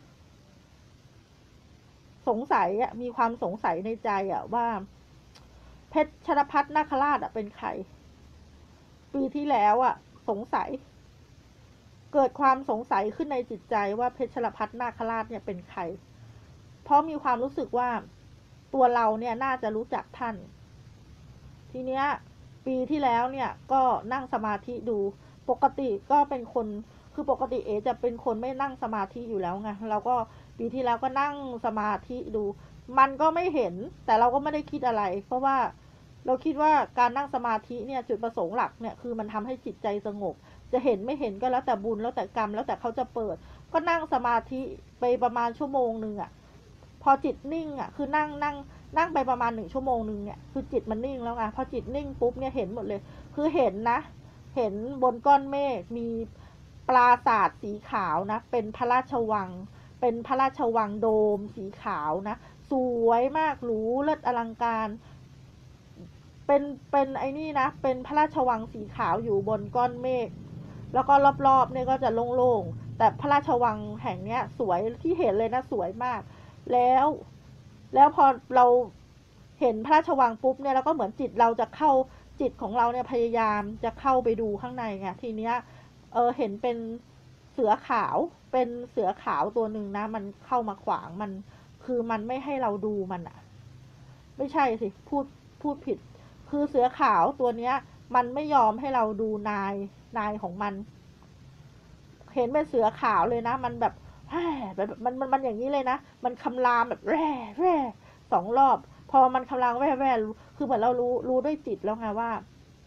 สงสัยอะมีความสงสัยในใจอะว่า เพชรชรพัฒนาคราชอะเป็นใคร ปีที่แล้วอะสงสัย เกิดความสงสัยขึ้นในจิตใจว่าเพชรชรพัฒนาคราชเนี่ยเป็นใคร เพราะมีความรู้สึกว่าตัวเราเนี่ยน่าจะรู้จักท่าน ทีเนี้ยปีที่แล้วเนี่ยก็นั่งสมาธิดู ปกติก็เป็นคน คือปกติเอจะเป็นคนไม่นั่งสมาธิอยู่แล้วไง เราก็ปีที่แล้วก็นั่งสมาธิดู มันก็ไม่เห็น แต่เราก็ไม่ได้คิดอะไร เพราะว่าเราคิดว่าการนั่งสมาธิเนี่ยจุดประสงค์หลักเนี่ยคือมันทำให้จิตใจสงบ จะเห็นไม่เห็นก็แล้วแต่บุญแล้วแต่กรรมแล้วแต่เขาจะเปิด ก็นั่งสมาธิไปประมาณชั่วโมงหนึ่งอะพอจิตนิ่งอะคือนั่งนั่งนั่งไปประมาณหนึ่งชั่วโมงหนึ่งเนี่ยคือจิตมันนิ่งแล้วไงพอจิตนิ่งปุ๊บเนี่ยเห็นหมดเลย คือเห็นนะ เห็นบนก้อนเมฆมีปราสาทสีขาวนะเป็นพระราชวัง เป็นพระราชวังโดมสีขาวนะสวยมากหรูเลิศอลังการเป็นเป็นไอ้นี่นะเป็นพระราชวังสีขาวอยู่บนก้อนเมฆแล้วก็รอบๆเนี่ยก็จะโล่งๆแต่พระราชวังแห่งเนี้ยสวยที่เห็นเลยนะสวยมากแล้วแล้วพอเราเห็นพระราชวังปุ๊บเนี่ยเราก็เหมือนจิตเราจะเข้าจิตของเราเนี่ยพยายามจะเข้าไปดูข้างในไงทีเนี้ยเออเห็นเป็นเสือขาวเป็นเสือขาวตัวหนึ่งนะมันเข้ามาขวางมันคือมันไม่ให้เราดูมันอะไม่ใช่สิพูดพูดผิดคือเสือขาวตัวเนี้ยมันไม่ยอมให้เราดูนายนายของมันเห็นเป็นเสือขาวเลยนะมันแบบแร่แบบมันมันมันอย่างนี้เลยนะมันคำรามแบบแร่แร่สองรอบพอมันคำรามแร่แร่คือเหมือนเรารู้รู้ด้วยจิตแล้วไงว่า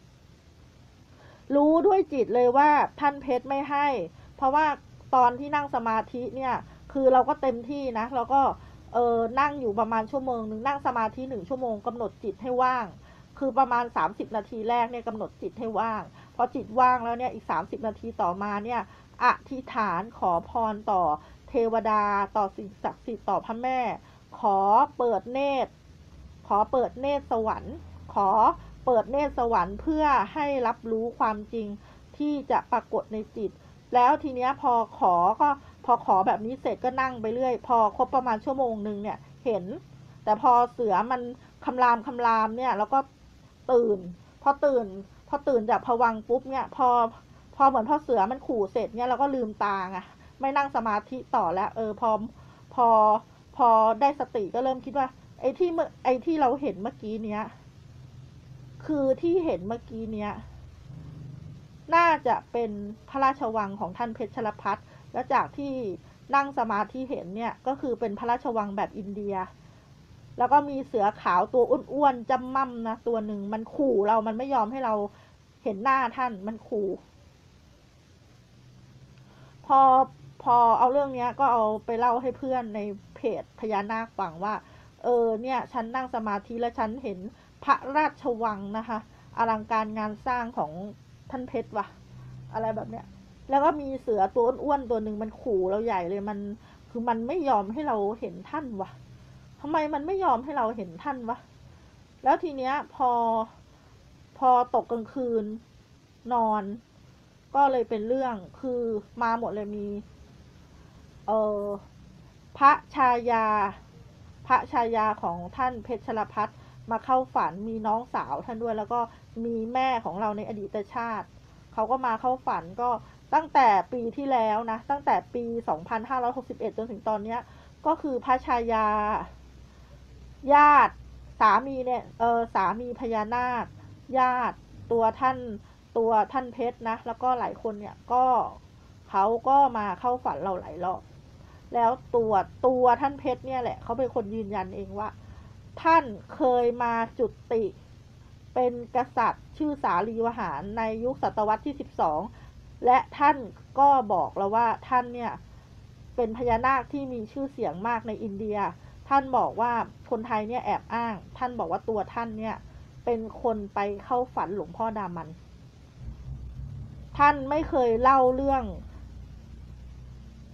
รู้ด้วยจิตเลยว่าท่านเพชรไม่ให้เพราะว่าตอนที่นั่งสมาธิเนี่ยคือเราก็เต็มที่นะเราก็เออนั่งอยู่ประมาณชั่วโมงหนึ่งนั่งสมาธิหนึ่งชั่วโมงกำหนดจิตให้ว่างคือประมาณสามสิบนาทีแรกเนี่ยกำหนดจิตให้ว่างพอจิตว่างแล้วเนี่ยอีกสามสิบนาทีต่อมาเนี่ยอธิษฐานขอพรต่อเทวดาต่อสิ่งศักดิ์สิทธิ์ต่อพระแม่ขอเปิดเนตรขอเปิดเนตรสวรรค์ขอเปิดเนตรสวรรค์เพื่อให้รับรู้ความจริงที่จะปรากฏในจิตแล้วทีเนี้ยพอขอก็พอขอแบบนี้เสร็จก็นั่งไปเรื่อยพอครบประมาณชั่วโมงหนึ่งเนี่ยเห็นแต่พอเสือมันคำรามคำรามเนี่ยแล้วก็ตื่นพอตื่นพอตื่นจากผวังค์ปุ๊บเนี่ยพอพอเหมือนพอเสือมันขู่เสร็จเนี่ยเราก็ลืมตาไงไม่นั่งสมาธิต่อแล้วเออพอพอพอได้สติก็เริ่มคิดว่าไอ้ที่เมื่อไอ้ที่เราเห็นเมื่อกี้เนี้ยคือที่เห็นเมื่อกี้เนี้ยน่าจะเป็นพระราชวังของท่านเพชรชลพัฒน์และจากที่นั่งสมาธิเห็นเนี่ยก็คือเป็นพระราชวังแบบอินเดียแล้วก็มีเสือขาวตัวอ้วนๆจำม่ำนะตัวหนึ่งมันขู่เรามันไม่ยอมให้เราเห็นหน้าท่านมันขู่พอพอเอาเรื่องนี้ก็เอาไปเล่าให้เพื่อนในเพจพญานาคฟังว่าเออเนี่ยฉันนั่งสมาธิแล้วฉันเห็นพระราชวังนะคะอลังการงานสร้างของท่านเพชรว่ะอะไรแบบเนี้ยแล้วก็มีเสือตัวอ้วนๆตัวหนึ่งมันขู่เราใหญ่เลยมันคือมันไม่ยอมให้เราเห็นท่านว่ะทำไมมันไม่ยอมให้เราเห็นท่านวะแล้วทีเนี้ยพอพอตกกลางคืนนอนก็เลยเป็นเรื่องคือมาหมดเลยมีเออพระชายาพระชายาของท่านเพชรชลพัฒน์มาเข้าฝันมีน้องสาวท่านด้วยแล้วก็มีแม่ของเราในอดีตชาติเขาก็มาเข้าฝันก็ตั้งแต่ปีที่แล้วนะตั้งแต่ปีสองพันห้าร้อยหกสิบเอ็ดจนถึงตอนเนี้ยก็คือพระชายาญาติสามีเนี่ยเออสามีพญานาคญาติตัวท่านตัวท่านเพชรนะแล้วก็หลายคนเนี่ยก็เขาก็มาเข้าฝันเราหลายรอบแล้วตัวตัวท่านเพชรเนี่ยแหละเขาเป็นคนยืนยันเองว่าท่านเคยมาจุติเป็นกษัตริย์ชื่อสาลีวหารในยุคศตวรรษที่สิบสองและท่านก็บอกเราว่าท่านเนี่ยเป็นพญานาคที่มีชื่อเสียงมากในอินเดียท่านบอกว่าคนไทยเนี่ยแอบอ้างท่านบอกว่าตัวท่านเนี่ยเป็นคนไปเข้าฝันหลวงพ่อดามันท่านไม่เคยเล่าเรื่อง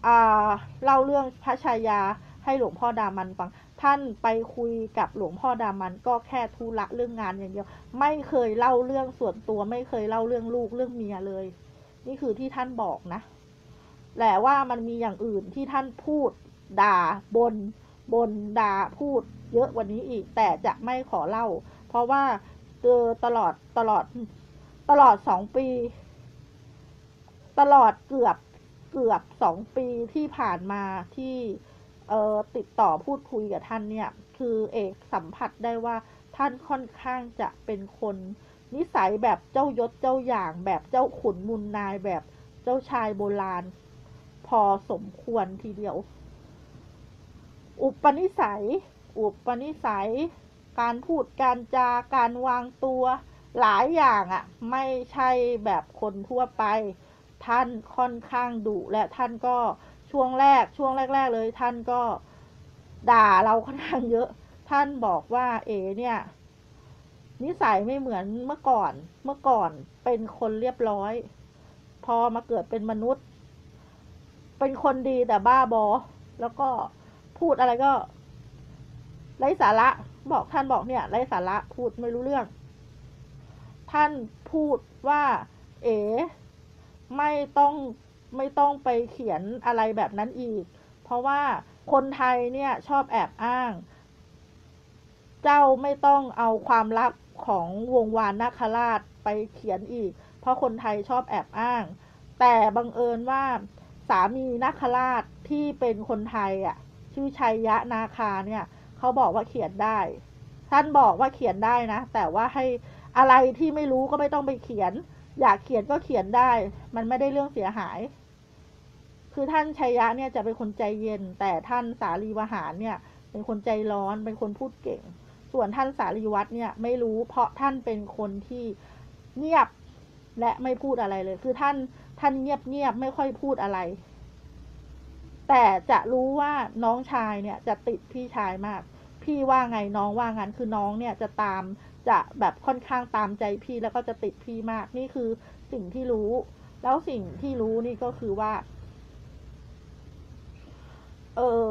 อ่าเล่าเรื่องพระชายาให้หลวงพ่อดามันฟังท่านไปคุยกับหลวงพ่อดามันก็แค่ธุระเรื่องงานอย่างเดียวไม่เคยเล่าเรื่องส่วนตัวไม่เคยเล่าเรื่องลูกเรื่องเมียเลยนี่คือที่ท่านบอกนะแต่ว่ามันมีอย่างอื่นที่ท่านพูดด่าบนบนด่าพูดเยอะกว่านี้อีกแต่จะไม่ขอเล่าเพราะว่าเจอตลอดตลอดตลอดสองปีตลอดเกือบเกือบสองปีที่ผ่านมาที่เอ่อติดต่อพูดคุยกับท่านเนี่ยคือเอกสัมผัสได้ว่าท่านค่อนข้างจะเป็นคนนิสัยแบบเจ้ายศเจ้าอย่างแบบเจ้าขุนมูลนายแบบเจ้าชายโบราณพอสมควรทีเดียวอุปนิสัยอุปนิสัยการพูดการจาการวางตัวหลายอย่างอ่ะไม่ใช่แบบคนทั่วไปท่านค่อนข้างดุและท่านก็ช่วงแรกช่วงแรกๆเลยท่านก็ด่าเราค่อนข้างเยอะท่านบอกว่าเอเนี่ยนิสัยไม่เหมือนเมื่อก่อนเมื่อก่อนเป็นคนเรียบร้อยพอมาเกิดเป็นมนุษย์เป็นคนดีแต่บ้าบอแล้วก็พูดอะไรก็ไร้สาระบอกท่านบอกเนี่ยไร้สาระพูดไม่รู้เรื่องท่านพูดว่าเอ๋ไม่ต้องไม่ต้องไปเขียนอะไรแบบนั้นอีกเพราะว่าคนไทยเนี่ยชอบแอบอ้างเจ้าไม่ต้องเอาความลับของวงวานนาคราชไปเขียนอีกเพราะคนไทยชอบแอบอ้างแต่บังเอิญว่าสามีนาคราชที่เป็นคนไทยอ่ะชื่อชัยยะนาคาเนี่ยเขาบอกว่าเขียนได้ท่านบอกว่าเขียนได้นะแต่ว่าให้อะไรที่ไม่รู้ก็ไม่ต้องไปเขียนอยากเขียนก็เขียนได้มันไม่ได้เรื่องเสียหายคือท่านชัยยะเนี่ยจะเป็นคนใจเย็นแต่ท่านสาลีวหารเนี่ยเป็นคนใจร้อนเป็นคนพูดเก่งส่วนท่านสารีวัฒน์เนี่ยไม่รู้เพราะท่านเป็นคนที่เงียบและไม่พูดอะไรเลยคือท่านท่านเงียบเงียบไม่ค่อยพูดอะไรแต่จะรู้ว่าน้องชายเนี่ยจะติดพี่ชายมากพี่ว่าไงน้องว่างั้นคือน้องเนี่ยจะตามจะแบบค่อนข้างตามใจพี่แล้วก็จะติดพี่มากนี่คือสิ่งที่รู้แล้วสิ่งที่รู้นี่ก็คือว่าเออ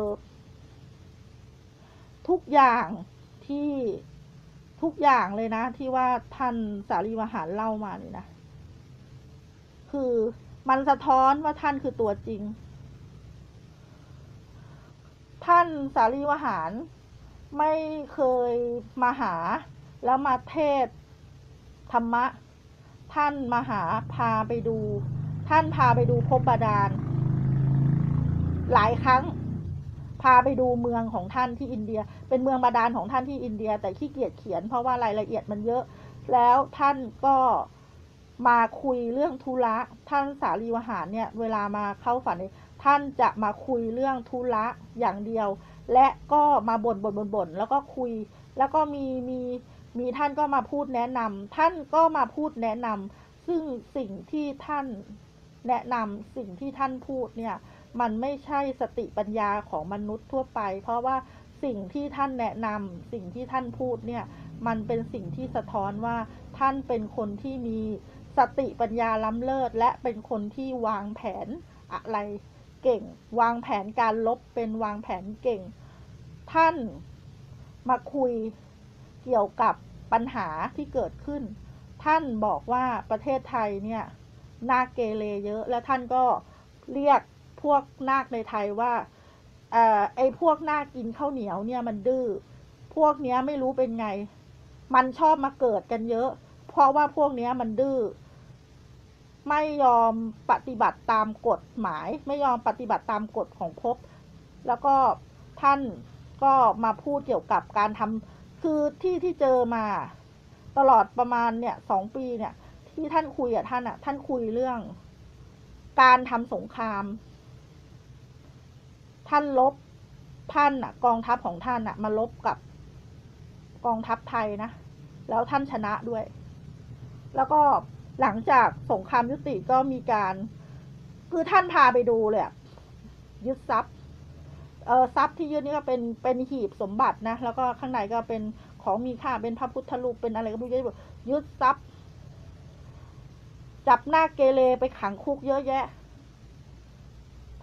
ทุกอย่างที่ทุกอย่างเลยนะที่ว่าท่านสารีวหารเล่ามานี่นะคือมันสะท้อนว่าท่านคือตัวจริงท่านสารีวหารไม่เคยมาหาแล้วมาเทศธรรมะท่านมาหาพาไปดูท่านพาไปดูภพบาดาลหลายครั้งพาไปดูเมืองของท่านที่อินเดียเป็นเมืองบาดาลของท่านที่อินเดียแต่ขี้เกียจเขียนเพราะว่ารายละเอียดมันเยอะแล้วท่านก็มาคุยเรื่องธุระท่านสารีวหารเนี่ยเวลามาเข้าฝันท่านจะมาคุยเรื่องธุระอย่างเดียวและก็มาบ่นบ่นบ่นบ่นแล้วก็คุยแล้วก็มีมีมีท่านก็มาพูดแนะนำท่านก็มาพูดแนะนำซึ่งสิ่งที่ท่านแนะนำสิ่งที่ท่านพูดเนี่ยมันไม่ใช่สติปัญญาของมนุษย์ทั่วไปเพราะว่าสิ่งที่ท่านแนะนำสิ่งที่ท่านพูดเนี่ยมันเป็นสิ่งที่สะท้อนว่าท่านเป็นคนที่มีสติปัญญาล้ำเลิศและเป็นคนที่วางแผนอะไรเก่งวางแผนการลบเป็นวางแผนเก่งท่านมาคุยเกี่ยวกับปัญหาที่เกิดขึ้นท่านบอกว่าประเทศไทยเนี่ยนาคเกเรเยอะและท่านก็เรียกพวกนาคในไทยว่าเอ่อไอ้พวกนาคกินข้าวเหนียวเนี่ยมันดื้อพวกเนี้ยไม่รู้เป็นไงมันชอบมาเกิดกันเยอะเพราะว่าพวกเนี้ยมันดื้อไม่ยอมปฏิบัติตามกฎหมายไม่ยอมปฏิบัติตามกฎของภพแล้วก็ท่านก็มาพูดเกี่ยวกับการทำคือที่ที่เจอมาตลอดประมาณเนี่ยสองปีเนี่ยที่ท่านคุยกับท่านอ่ะท่านคุยเรื่องการทำสงครามท่านลบท่านอ่ะกองทัพของท่านอ่ะมาลบกับกองทัพไทยนะแล้วท่านชนะด้วยแล้วก็หลังจากสงครามยุติก็มีการคือท่านพาไปดูเลยยึดทรัพย์เออทรัพย์ที่ยึดนี่ก็เป็นเป็นหีบสมบัตินะแล้วก็ข้างในก็เป็นของมีค่าเป็นพระพุทธรูปเป็นอะไรก็ไม่รู้ยึดทรัพย์จับหน้าเกเรไปขังคุกเยอะแยะ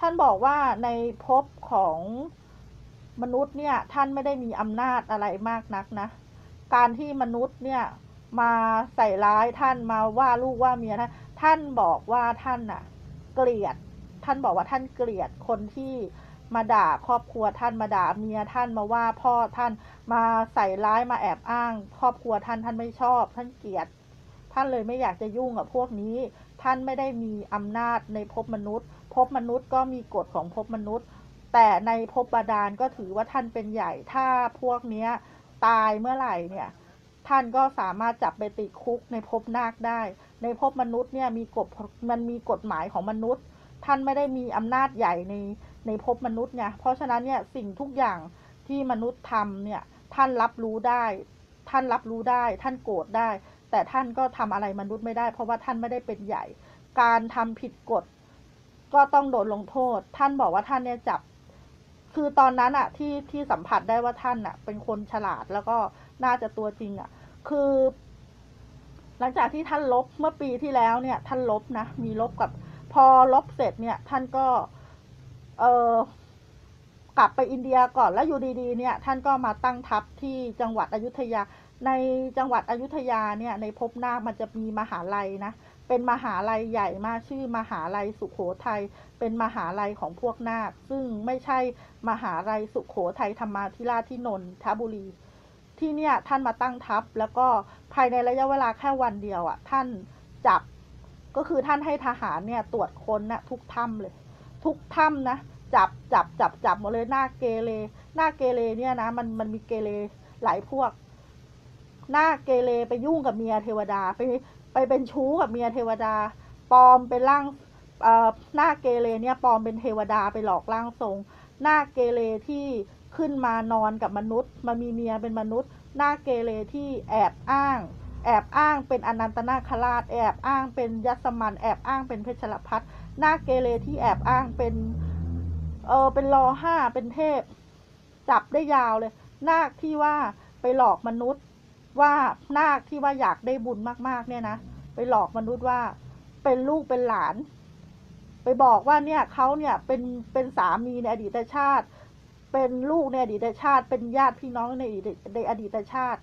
ท่านบอกว่าในภพของมนุษย์เนี่ยท่านไม่ได้มีอำนาจอะไรมากนักนะการที่มนุษย์เนี่ยมาใส่ร้ายท่านมาว่าลูกว่าเมียท่านท่านบอกว่าท่านน่ะเกลียดท่านบอกว่าท่านเกลียดคนที่มาด่าครอบครัวท่านมาด่าเมียท่านมาว่าพ่อท่านมาใส่ร้ายมาแอบอ้างครอบครัวท่านท่านไม่ชอบท่านเกลียดท่านเลยไม่อยากจะยุ่งกับพวกนี้ท่านไม่ได้มีอำนาจในภพมนุษย์ภพมนุษย์ก็มีกฎของภพมนุษย์แต่ในภพบาดาลก็ถือว่าท่านเป็นใหญ่ถ้าพวกเนี้ยตายเมื่อไหร่เนี่ยท่านก็สามารถจับไปติดคุกในภพนาคได้ในภพมนุษย์เนี่ยมีกฎมันมีกฎหมายของมนุษย์ท่านไม่ได้มีอำนาจใหญ่ในในภพมนุษย์ไงเพราะฉะนั้นเนี่ยสิ่งทุกอย่างที่มนุษย์ทำเนี่ยท่านรับรู้ได้ท่านรับรู้ได้ท่านโกรธได้แต่ท่านก็ทำอะไรมนุษย์ไม่ได้เพราะว่าท่านไม่ได้เป็นใหญ่การทำผิดกฎก็ต้องโดนลงโทษท่านบอกว่าท่านเนี่ยจับคือตอนนั้นอะที่ที่สัมผัสได้ว่าท่านอะเป็นคนฉลาดแล้วก็น่าจะตัวจริงอะคือหลังจากที่ท่านลบเมื่อปีที่แล้วเนี่ยท่านลบนะมีลบกับพอลบเสร็จเนี่ยท่านก็เออกลับไปอินเดียก่อนแล้วอยู่ดีๆเนี่ยท่านก็มาตั้งทัพที่จังหวัดอยุธยาในจังหวัดอยุธยาเนี่ยในภพนาคมันจะมีมหาลัยนะเป็นมหาลัยใหญ่มากชื่อมหาลัยสุโขทัยเป็นมหาลัยของพวกนาคซึ่งไม่ใช่มหาลัยสุโขทัยธรรมาธิราชที่นนทบุรีที่เนี่ยท่านมาตั้งทัพแล้วก็ภายในระยะเวลาแค่วันเดียวอ่ะท่านจับก็คือท่านให้ทหารเนี่ยตรวจค้นนะทุกถ้ำเลยทุกถ้ำนะจับจับจับจับหมดเลยหน้าเกเรหน้าเกเรเนี่ยนะมันมันมีเกเรหลายพวกหน้าเกเรไปยุ่งกับเมียเทวดาไปไปเป็นชู้กับเมียเทวดาปลอมเป็นร่างเอ่อหน้าเกเรเนี่ยปลอมเป็นเทวดาไปหลอกร่างทรงหน้าเกเรที่ขึ้นมานอนกับมนุษย์มามีเมียเป็นมนุษย์หน้าเกเรที่แอบอ้างแอบอ้างเป็นอนันตนาคราชแอบอ้างเป็นยัสมันแอบอ้างเป็นเพชรพัฒน์หน้าเกเรที่แอบอ้างเป็นเออเป็นรอห้าเป็นเทพจับได้ยาวเลยนาคที่ว่าไปหลอกมนุษย์ว่านาคที่ว่าอยากได้บุญมากๆเนี่ยนะไปหลอกมนุษย์ว่าเป็นลูกเป็นหลานไปบอกว่าเนี่ยเขาเนี่ยเป็นเป็นสามีในอดีตชาติเป็นลูกในอดีตชาติเป็นญาติพี่น้องในในอดีตชาติ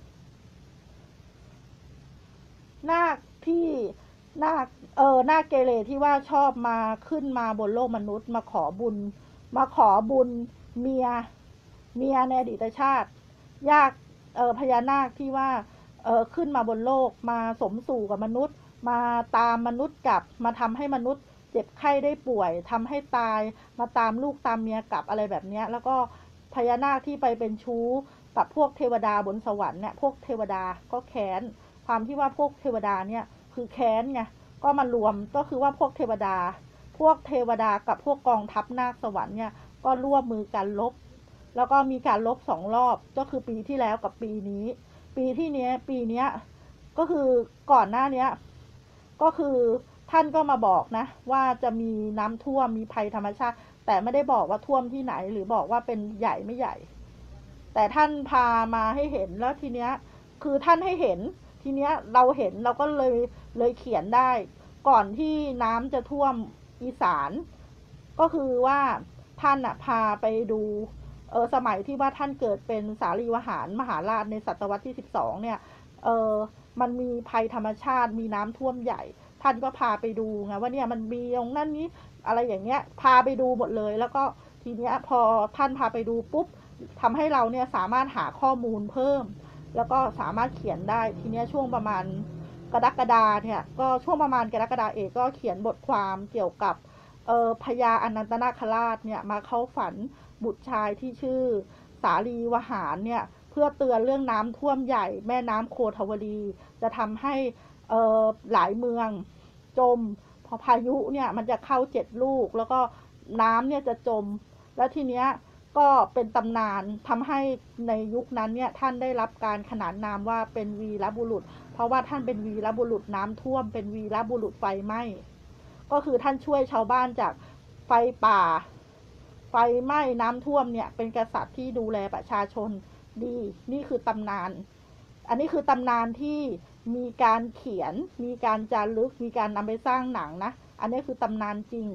นาคที่นาคเออนาคเกเรที่ว่าชอบมาขึ้นมาบนโลกมนุษย์มาขอบุญมาขอบุญเมียเมียในอดีตชาติยากเออพญานาคที่ว่าเออขึ้นมาบนโลกมาสมสู่กับมนุษย์มาตามมนุษย์กลับมาทำให้มนุษย์เจ็บไข้ได้ป่วยทำให้ตายมาตามลูกตามเมียกลับอะไรแบบนี้แล้วก็พญานาคที่ไปเป็นชู้กับพวกเทวดาบนสวรรค์เนี่ยพวกเทวดาก็แค้นความที่ว่าพวกเทวดาเนี่ยคือแค้นไงก็มารวมก็คือว่าพวกเทวดาพวกเทวดากับพวกกองทัพนาคสวรรค์เนี่ยก็ร่วมมือกันลบแล้วก็มีการลบสองรอบก็คือปีที่แล้วกับปีนี้ปีที่เนี้ยปีเนี้ยก็คือก่อนหน้านี้ก็คือท่านก็มาบอกนะว่าจะมีน้ำท่วมมีภัยธรรมชาติแต่ไม่ได้บอกว่าท่วมที่ไหนหรือบอกว่าเป็นใหญ่ไม่ใหญ่แต่ท่านพามาให้เห็นแล้วทีเนี้ยคือท่านให้เห็นทีเนี้ยเราเห็นเราก็เลยเลยเขียนได้ก่อนที่น้ำจะท่วมอีสานก็คือว่าท่านอะพาไปดูเออสมัยที่ว่าท่านเกิดเป็นสารีวหารมหาราชในศตวรรษที่สิบสองเนี่ยเออมันมีภัยธรรมชาติมีน้ำท่วมใหญ่ท่านก็พาไปดูไงว่าเนี่ยมันมีตรงนั้นนี้อะไรอย่างเงี้ยพาไปดูหมดเลยแล้วก็ทีเนี้ยพอท่านพาไปดูปุ๊บทำให้เราเนี่ยสามารถหาข้อมูลเพิ่มแล้วก็สามารถเขียนได้ทีเนี้ยช่วงประมาณกรกฎาเนี่ยก็ช่วงประมาณกรกฎาเอกก็เขียนบทความเกี่ยวกับเออพญาอนันตนาคราชเนี่ยมาเข้าฝันบุตรชายที่ชื่อสาลีวหารเนี่ยเพื่อเตือนเรื่องน้ำท่วมใหญ่แม่น้ำโคทวดีจะทำให้เออหลายเมืองจมพอพายุเนี่ยมันจะเข้าเจ็ดลูกแล้วก็น้ำเนี่ยจะจมแล้วทีเนี้ยก็เป็นตำนานทำให้ในยุคนั้นเนี่ยท่านได้รับการขนานนามว่าเป็นวีรบุรุษเพราะว่าท่านเป็นวีรบุรุษน้ำท่วมเป็นวีรบุรุษไฟไหม้ก็คือท่านช่วยชาวบ้านจากไฟป่าไฟไหม้น้ำท่วมเนี่ยเป็นกษัตริย์ที่ดูแลประชาชนดีนี่คือตำนานอันนี้คือตำนานที่มีการเขียนมีการจารึกมีการนำไปสร้างหนังนะอันนี้คือตำนานจริง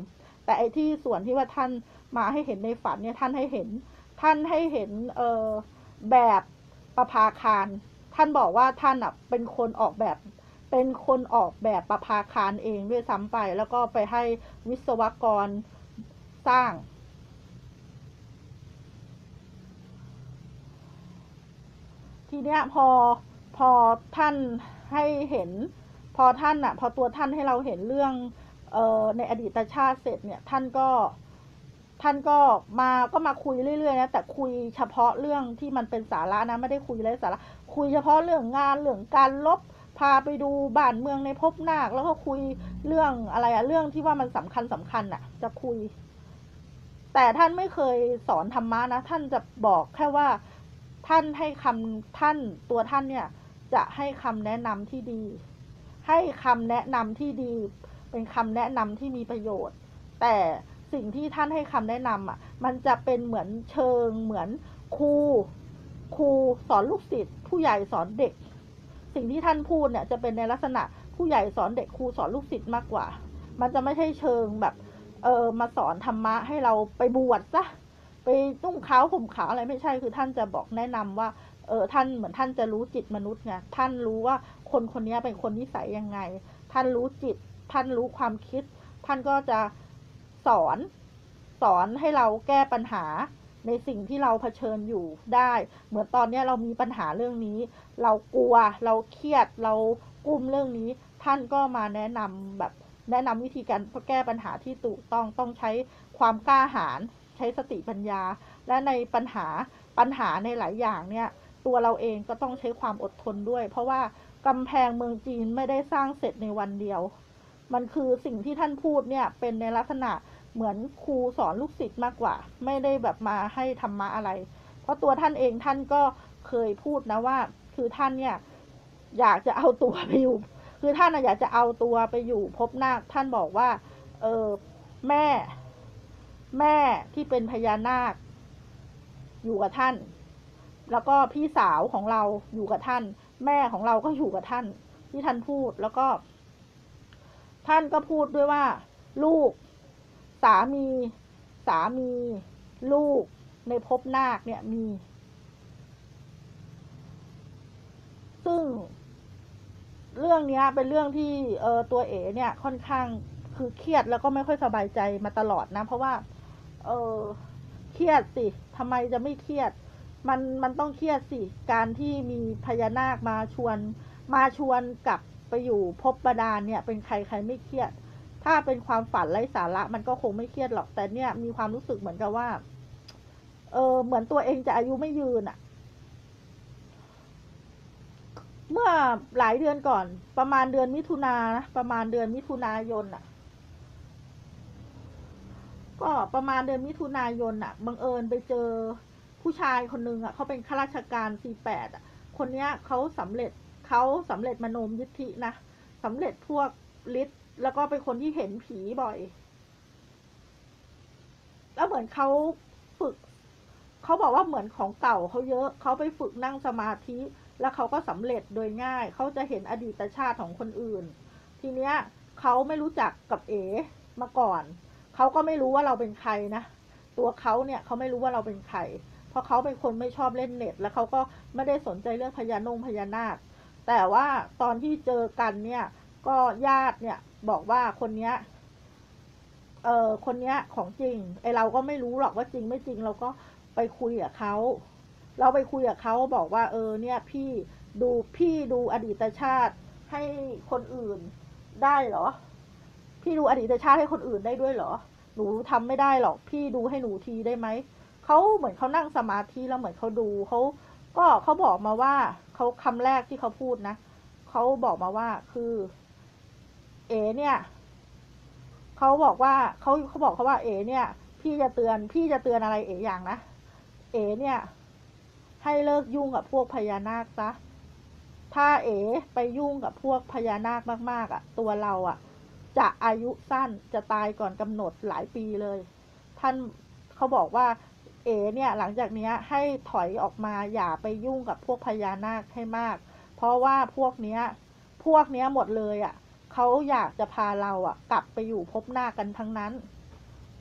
แต่ไอ้ที่ส่วนที่ว่าท่านมาให้เห็นในฝันเนี่ยท่านให้เห็นท่านให้เห็นเอ่อแบบประภาคารท่านบอกว่าท่านอ่ะเป็นคนออกแบบเป็นคนออกแบบประภาคารเองด้วยซ้ำไปแล้วก็ไปให้วิศวกรสร้างทีเนี้ยพอพอท่านให้เห็นพอท่านอ่ะพอตัวท่านให้เราเห็นเรื่องเอ่อในอดีตชาติเสร็จเนี่ยท่านก็ท่านก็มาก็มาคุยเรื่อยๆนะแต่คุยเฉพาะเรื่องที่มันเป็นสาระนะไม่ได้คุยไร้สาระคุยเฉพาะเรื่องงานเรื่องการลบพาไปดูบ้านเมืองในภพนาคแล้วก็คุยเรื่องอะไรอะเรื่องที่ว่ามันสำคัญสำคัญอะจะคุยแต่ท่านไม่เคยสอนธรรมะนะท่านจะบอกแค่ว่าท่านให้คำท่านตัวท่านเนี่ยจะให้คำแนะนำที่ดีให้คำแนะนำที่ดีเป็นคำแนะนำที่มีประโยชน์แต่สิ่งที่ท่านให้คำแนะนำอ่ะมันจะเป็นเหมือนเชิงเหมือนครูครูสอนลูกศิษย์ผู้ใหญ่สอนเด็กสิ่งที่ท่านพูดเนี่ยจะเป็นในลักษณะผู้ใหญ่สอนเด็กครูสอนลูกศิษย์มากกว่ามันจะไม่ใช่เชิงแบบเออมาสอนธรรมะให้เราไปบวชซะไปนุ่งขาวห่มขาวอะไรไม่ใช่คือท่านจะบอกแนะนำว่าเออท่านเหมือนท่านจะรู้จิตมนุษย์ไงท่านรู้ว่าคนคนนี้เป็นคนนิสัยยังไงท่านรู้จิตท่านรู้ความคิดท่านก็จะสอนสอนให้เราแก้ปัญหาในสิ่งที่เราเผชิญอยู่ได้เหมือนตอนนี้เรามีปัญหาเรื่องนี้เรากลัวเราเครียดเรากุ้มเรื่องนี้ท่านก็มาแนะนำแบบแนะนำวิธีการแก้ปัญหาที่ถูกต้องต้องใช้ความกล้าหาญใช้สติปัญญาและในปัญหาปัญหาในหลายอย่างเนี่ยตัวเราเองก็ต้องใช้ความอดทนด้วยเพราะว่ากำแพงเมืองจีนไม่ได้สร้างเสร็จในวันเดียวมันคือสิ่งที่ท่านพูดเนี่ยเป็นในลักษณะเหมือนครูสอนลูกศิษย์มากกว่าไม่ได้แบบมาให้ธรรมะอะไรเพราะตัวท่านเองท่านก็เคยพูดนะว่าคือท่านเนี่ยอยากจะเอาตัวไปอยู่คือท่านอยากจะเอาตัวไปอยู่ภพนาคท่านบอกว่าเออแม่แม่ที่เป็นพญานาคอยู่กับท่านแล้วก็พี่สาวของเราอยู่กับท่านแม่ของเราก็อยู่กับท่านที่ท่านพูดแล้วก็ท่านก็พูดด้วยว่าลูกสามีสามีลูกในภพนาคเนี่ยมีซึ่งเรื่องนี้เป็นเรื่องที่เออตัวเอ๋เนี่ยค่อนข้างคือเครียดแล้วก็ไม่ค่อยสบายใจมาตลอดนะเพราะว่าเออเครียดสิทำไมจะไม่เครียดมันมันต้องเครียดสิการที่มีพญานาคมาชวนมาชวนกลับไปอยู่ภพบาดาลเนี่ยเป็นใครใครไม่เครียดถ้าเป็นความฝันไร้สาระมันก็คงไม่เครียดหรอกแต่เนี่ยมีความรู้สึกเหมือนกับว่าเออเหมือนตัวเองจะอายุไม่ยืนอะเมื่อหลายเดือนก่อนประมาณเดือนมิถุนานะประมาณเดือนมิถุนายนอะก็ประมาณเดือนมิถุนายนอะบังเอิญไปเจอผู้ชายคนนึงอะเขาเป็นข้าราชการ ซี แปด อะคนนี้เขาสำเร็จเขาสำเร็จมโนมยิทธินะสำเร็จพวกฤทธิ์แล้วก็เป็นคนที่เห็นผีบ่อยแล้วเหมือนเขาฝึกเขาบอกว่าเหมือนของเก่าเขาเยอะเขาไปฝึกนั่งสมาธิแล้วเขาก็สำเร็จโดยง่ายเขาจะเห็นอดีตชาติของคนอื่นทีเนี้ยเขาไม่รู้จักกับเอ๋มาก่อนเขาก็ไม่รู้ว่าเราเป็นใครนะตัวเขาเนี่ยเขาไม่รู้ว่าเราเป็นใครเพราะเขาเป็นคนไม่ชอบเล่นเน็ตแล้วเขาก็ไม่ได้สนใจเรื่องพญานงพญานาคแต่ว่าตอนที่เจอกันเนี่ยก็ญาติเนี่ยบอกว่าคนเนี้ยเออคนเนี้ยของจริงไอเราก็ไม่รู้หรอกว่าจริงไม่จริงเราก็ไปคุยกับเขาเราไปคุยกับเขาบอกว่าเออเนี่ยพี่ดูพี่ดูอดีตชาติให้คนอื่นได้เหรอพี่ดูอดีตชาติให้คนอื่นได้ด้วยเหรอหนูทำไม่ได้หรอกพี่ดูให้หนูทีได้ไหมเขาเหมือนเขานั่งสมาธิแล้วเหมือนเขาดูเขาก็เขาบอกมาว่าเขาคำแรกที่เขาพูดนะเขาบอกมาว่าคือเอเนี่ยเขาบอกว่าเขาเขาบอกเขาว่าเอเนี่ยพี่จะเตือนพี่จะเตือนอะไรเออย่างนะเอเนี่ยให้เลิกยุ่งกับพวกพญานาคซะถ้าเอไปยุ่งกับพวกพญานาคมากๆอ่ะตัวเราอ่ะจะอายุสั้นจะตายก่อนกำหนดหลายปีเลยท่านเขาบอกว่าเอเนี่ยหลังจากนี้ให้ถอยออกมาอย่าไปยุ่งกับพวกพญานาคให้มากเพราะว่าพวกเนี้ยพวกเนี้ยหมดเลยอ่ะเขาอยากจะพาเราอ่ะกลับไปอยู่ภพนาคกันทั้งนั้น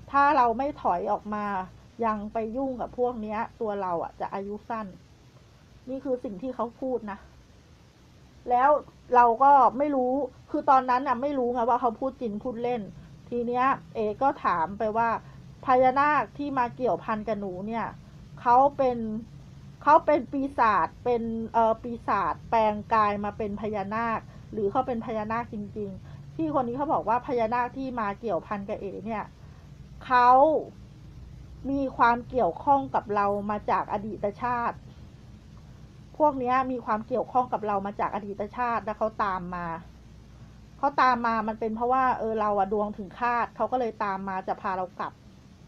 ถ้าเราไม่ถอยออกมายังไปยุ่งกับพวกเนี้ย ตัวเราอ่ะจะอายุสั้น นี่คือสิ่งที่เขาพูดนะ แล้วเราก็ไม่รู้ คือตอนนั้นน่ะไม่รู้ไงว่าเขาพูดจริงพูดเล่น ทีเนี้ย เอก็ถามไปว่าพญานาคที่มาเกี่ยวพันกับหนูเนี่ยเขาเป็นเขาเป็นปีศาจเป็นเอ่อปีศาจแปลงกายมาเป็นพญานาค หรือเขาเป็นพญานาคจริงๆที่คนนี้เขาบอกว่าพญานาคที่มาเกี่ยวพันกับเอเนี่ยเขามีความเกี่ยวข้องกับเรามาจากอดีตชาติ พวกนี้มีความเกี่ยวข้องกับเรามาจากอดีตชาติแล้วเขาตามมาเขาตามมามันเป็นเพราะว่าเออเราอะดวงถึงคาดเขาก็เลยตามมาจะพาเรากลับ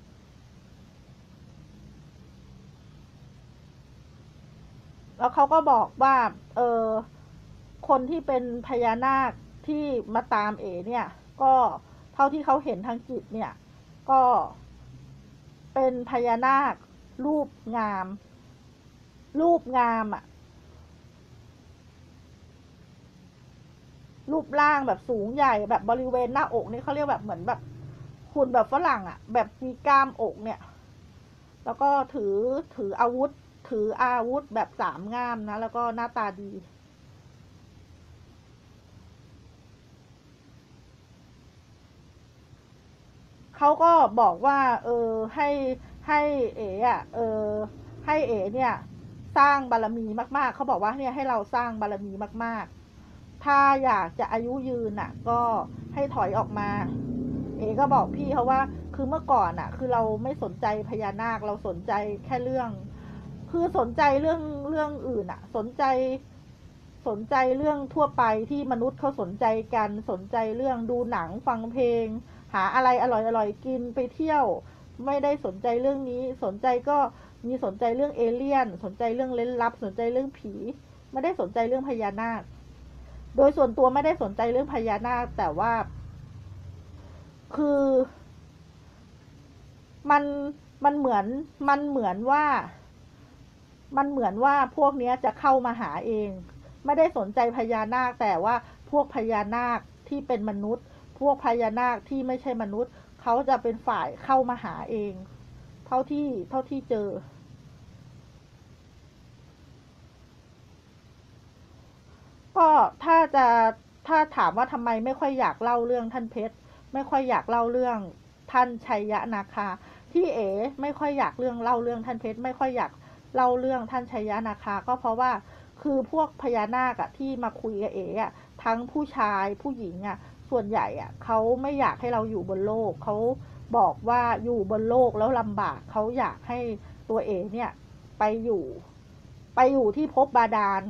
แล้วเขาก็บอกว่าเออคนที่เป็นพญานาคที่มาตามเอเนี่ยก็เท่าที่เขาเห็นทางจิตเนี่ยก็เป็นพญานาครูปงามรูปงามอะรูปร่างแบบสูงใหญ่แบบบริเวณหน้าอกนี่เขาเรียกแบบเหมือนแบบหุ่นแบบฝรั่งอะแบบมีกล้ามอกเนี่ยแล้วก็ถือถืออาวุธถืออาวุธแบบสามง่ามนะแล้วก็หน้าตาดีเขาก็บอกว่าเออให้ให้เอ๋อะเออให้เอ๋เนี่ยสร้างบารมีมากๆเขาบอกว่าเนี่ยให้เราสร้างบารมีมากๆถ้าอยากจะอายุยืนน่ะก็ให้ถอยออกมาเอ๋ก็บอกพี่เขาว่าคือเมื่อก่อนน่ะคือเราไม่สนใจพญานาคเราสนใจแค่เรื่องคือสนใจเรื่องเรื่องอื่นอะสนใจสนใจเรื่องทั่วไปที่มนุษย์เขาสนใจกันสนใจเรื่องดูหนังฟังเพลงหาอะไรอร่อยๆกินไปเที่ยวไม่ได้สนใจเรื่องนี้สนใจก็มีสนใจเรื่องเอเลี่ยนสนใจเรื่องเล่นลับสนใจเรื่องผีไม่ได้สนใจเรื่องพญานาคโดยส่วนตัวไม่ได้สนใจเรื่องพญานาคแต่ว่าคือมันมันเหมือนมันเหมือนว่ามันเหมือนว่าพวกนี้จะเข้ามาหาเองไม่ได้สนใจพญานาคแต่ว่าพวกพญานาคที่เป็นมนุษย์พวกพญานาคที่ไม่ใช่มนุษย์เขาจะเป็นฝ่ายเข้ามาหาเองเท่าที่เท่าที่เจอก็ถ้าจะถ้าถามว่าทำไมไม่ค่อยอยากเล่าเรื่องท่านเพชรไม่ค่อยอยากเล่าเรื่องท่านชัยยะนาคาที่เอ๋ไม่ค่อยอยากเรื่องเล่าเรื่องท่านเพชรไม่ค่อยอยากเล่าเรื่องท่านชัยยะนาคาก็เพราะว่าคือพวกพญานาคอะที่มาคุยกับเอ๋อะทั้งผู้ชายผู้หญิงอะส่วนใหญ่อะเขาไม่อยากให้เราอยู่บนโลกเขาบอกว่าอยู่บนโลกแล้วลำบากเขาอยากให้ตัวเอ๋เนี่ยไปอยู่ไปอยู่ที่ภพบาดาล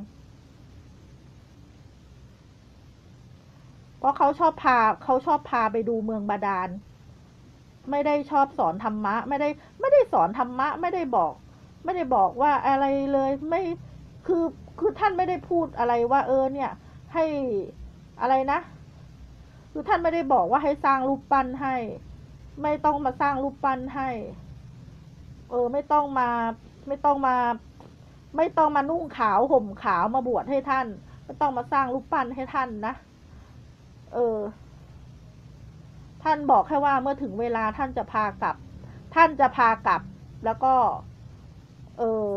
เพราะเขาชอบพาเขาชอบพาไปดูเมืองบาดาลไม่ได้ชอบสอนธรรมะไม่ได้ไม่ได้สอนธรรมะไม่ได้บอกไม่ได้บอกว่าอะไรเลยไม่คือคือท่านไม่ได้พูดอะไรว่าเออเนี่ยให้อะไรนะคือท่านไม่ได้บอกว่าให้สร้างรูปปั้นให้ไม่ต้องมาสร้างรูปปั้นให้เออไม่ต้องมาไม่ต้องมาไม่ต้องมานุ่งขาวห่มขาวมาบวชให้ท่านไม่ต้องมาสร้างรูปปั้นให้ท่านนะเออท่านบอกแค่ว่าเมื่อถึงเวลาท่านจะพากลับท่านจะพากลับแล้วก็เออ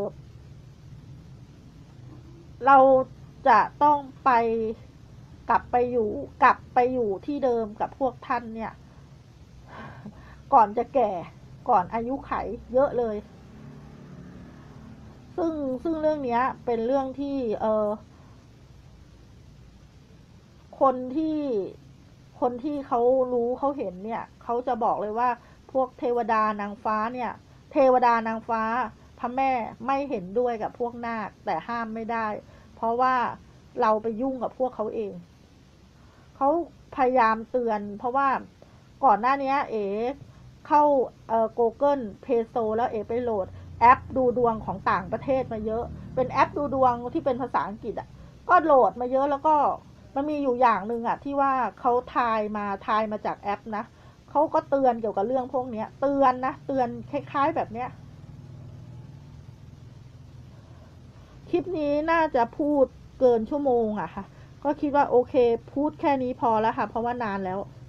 เราจะต้องไปกลับไปอยู่กลับไปอยู่ที่เดิมกับพวกท่านเนี่ยก่อนจะแก่ก่อนอายุไขเยอะเลยซึ่งซึ่งเรื่องนี้เป็นเรื่องที่เออคนที่คนที่เขารู้เขาเห็นเนี่ยเขาจะบอกเลยว่าพวกเทวดานางฟ้าเนี่ยเทวดานางฟ้าพระแม่ไม่เห็นด้วยกับพวกนาคแต่ห้ามไม่ได้เพราะว่าเราไปยุ่งกับพวกเขาเองเขาพยายามเตือนเพราะว่าก่อนหน้านี้เอ๋เข้าเอ่อ Google Play Store แล้วเอ๋ไปโหลดแอปดูดวงของต่างประเทศมาเยอะเป็นแอปดูดวงที่เป็นภาษาอังกฤษอ่ะก็โหลดมาเยอะแล้วก็มันมีอยู่อย่างหนึ่งอ่ะที่ว่าเขาทายมาทายมาจากแอปนะเขาก็เตือนเกี่ยวกับเรื่องพวกนี้เตือนนะเตือนคล้ายๆแบบเนี้ยคลิปนี้น่าจะพูดเกินชั่วโมงอะค่ะก็คิดว่าโอเคพูดแค่นี้พอแล้วค่ะเพราะว่านานแล้ว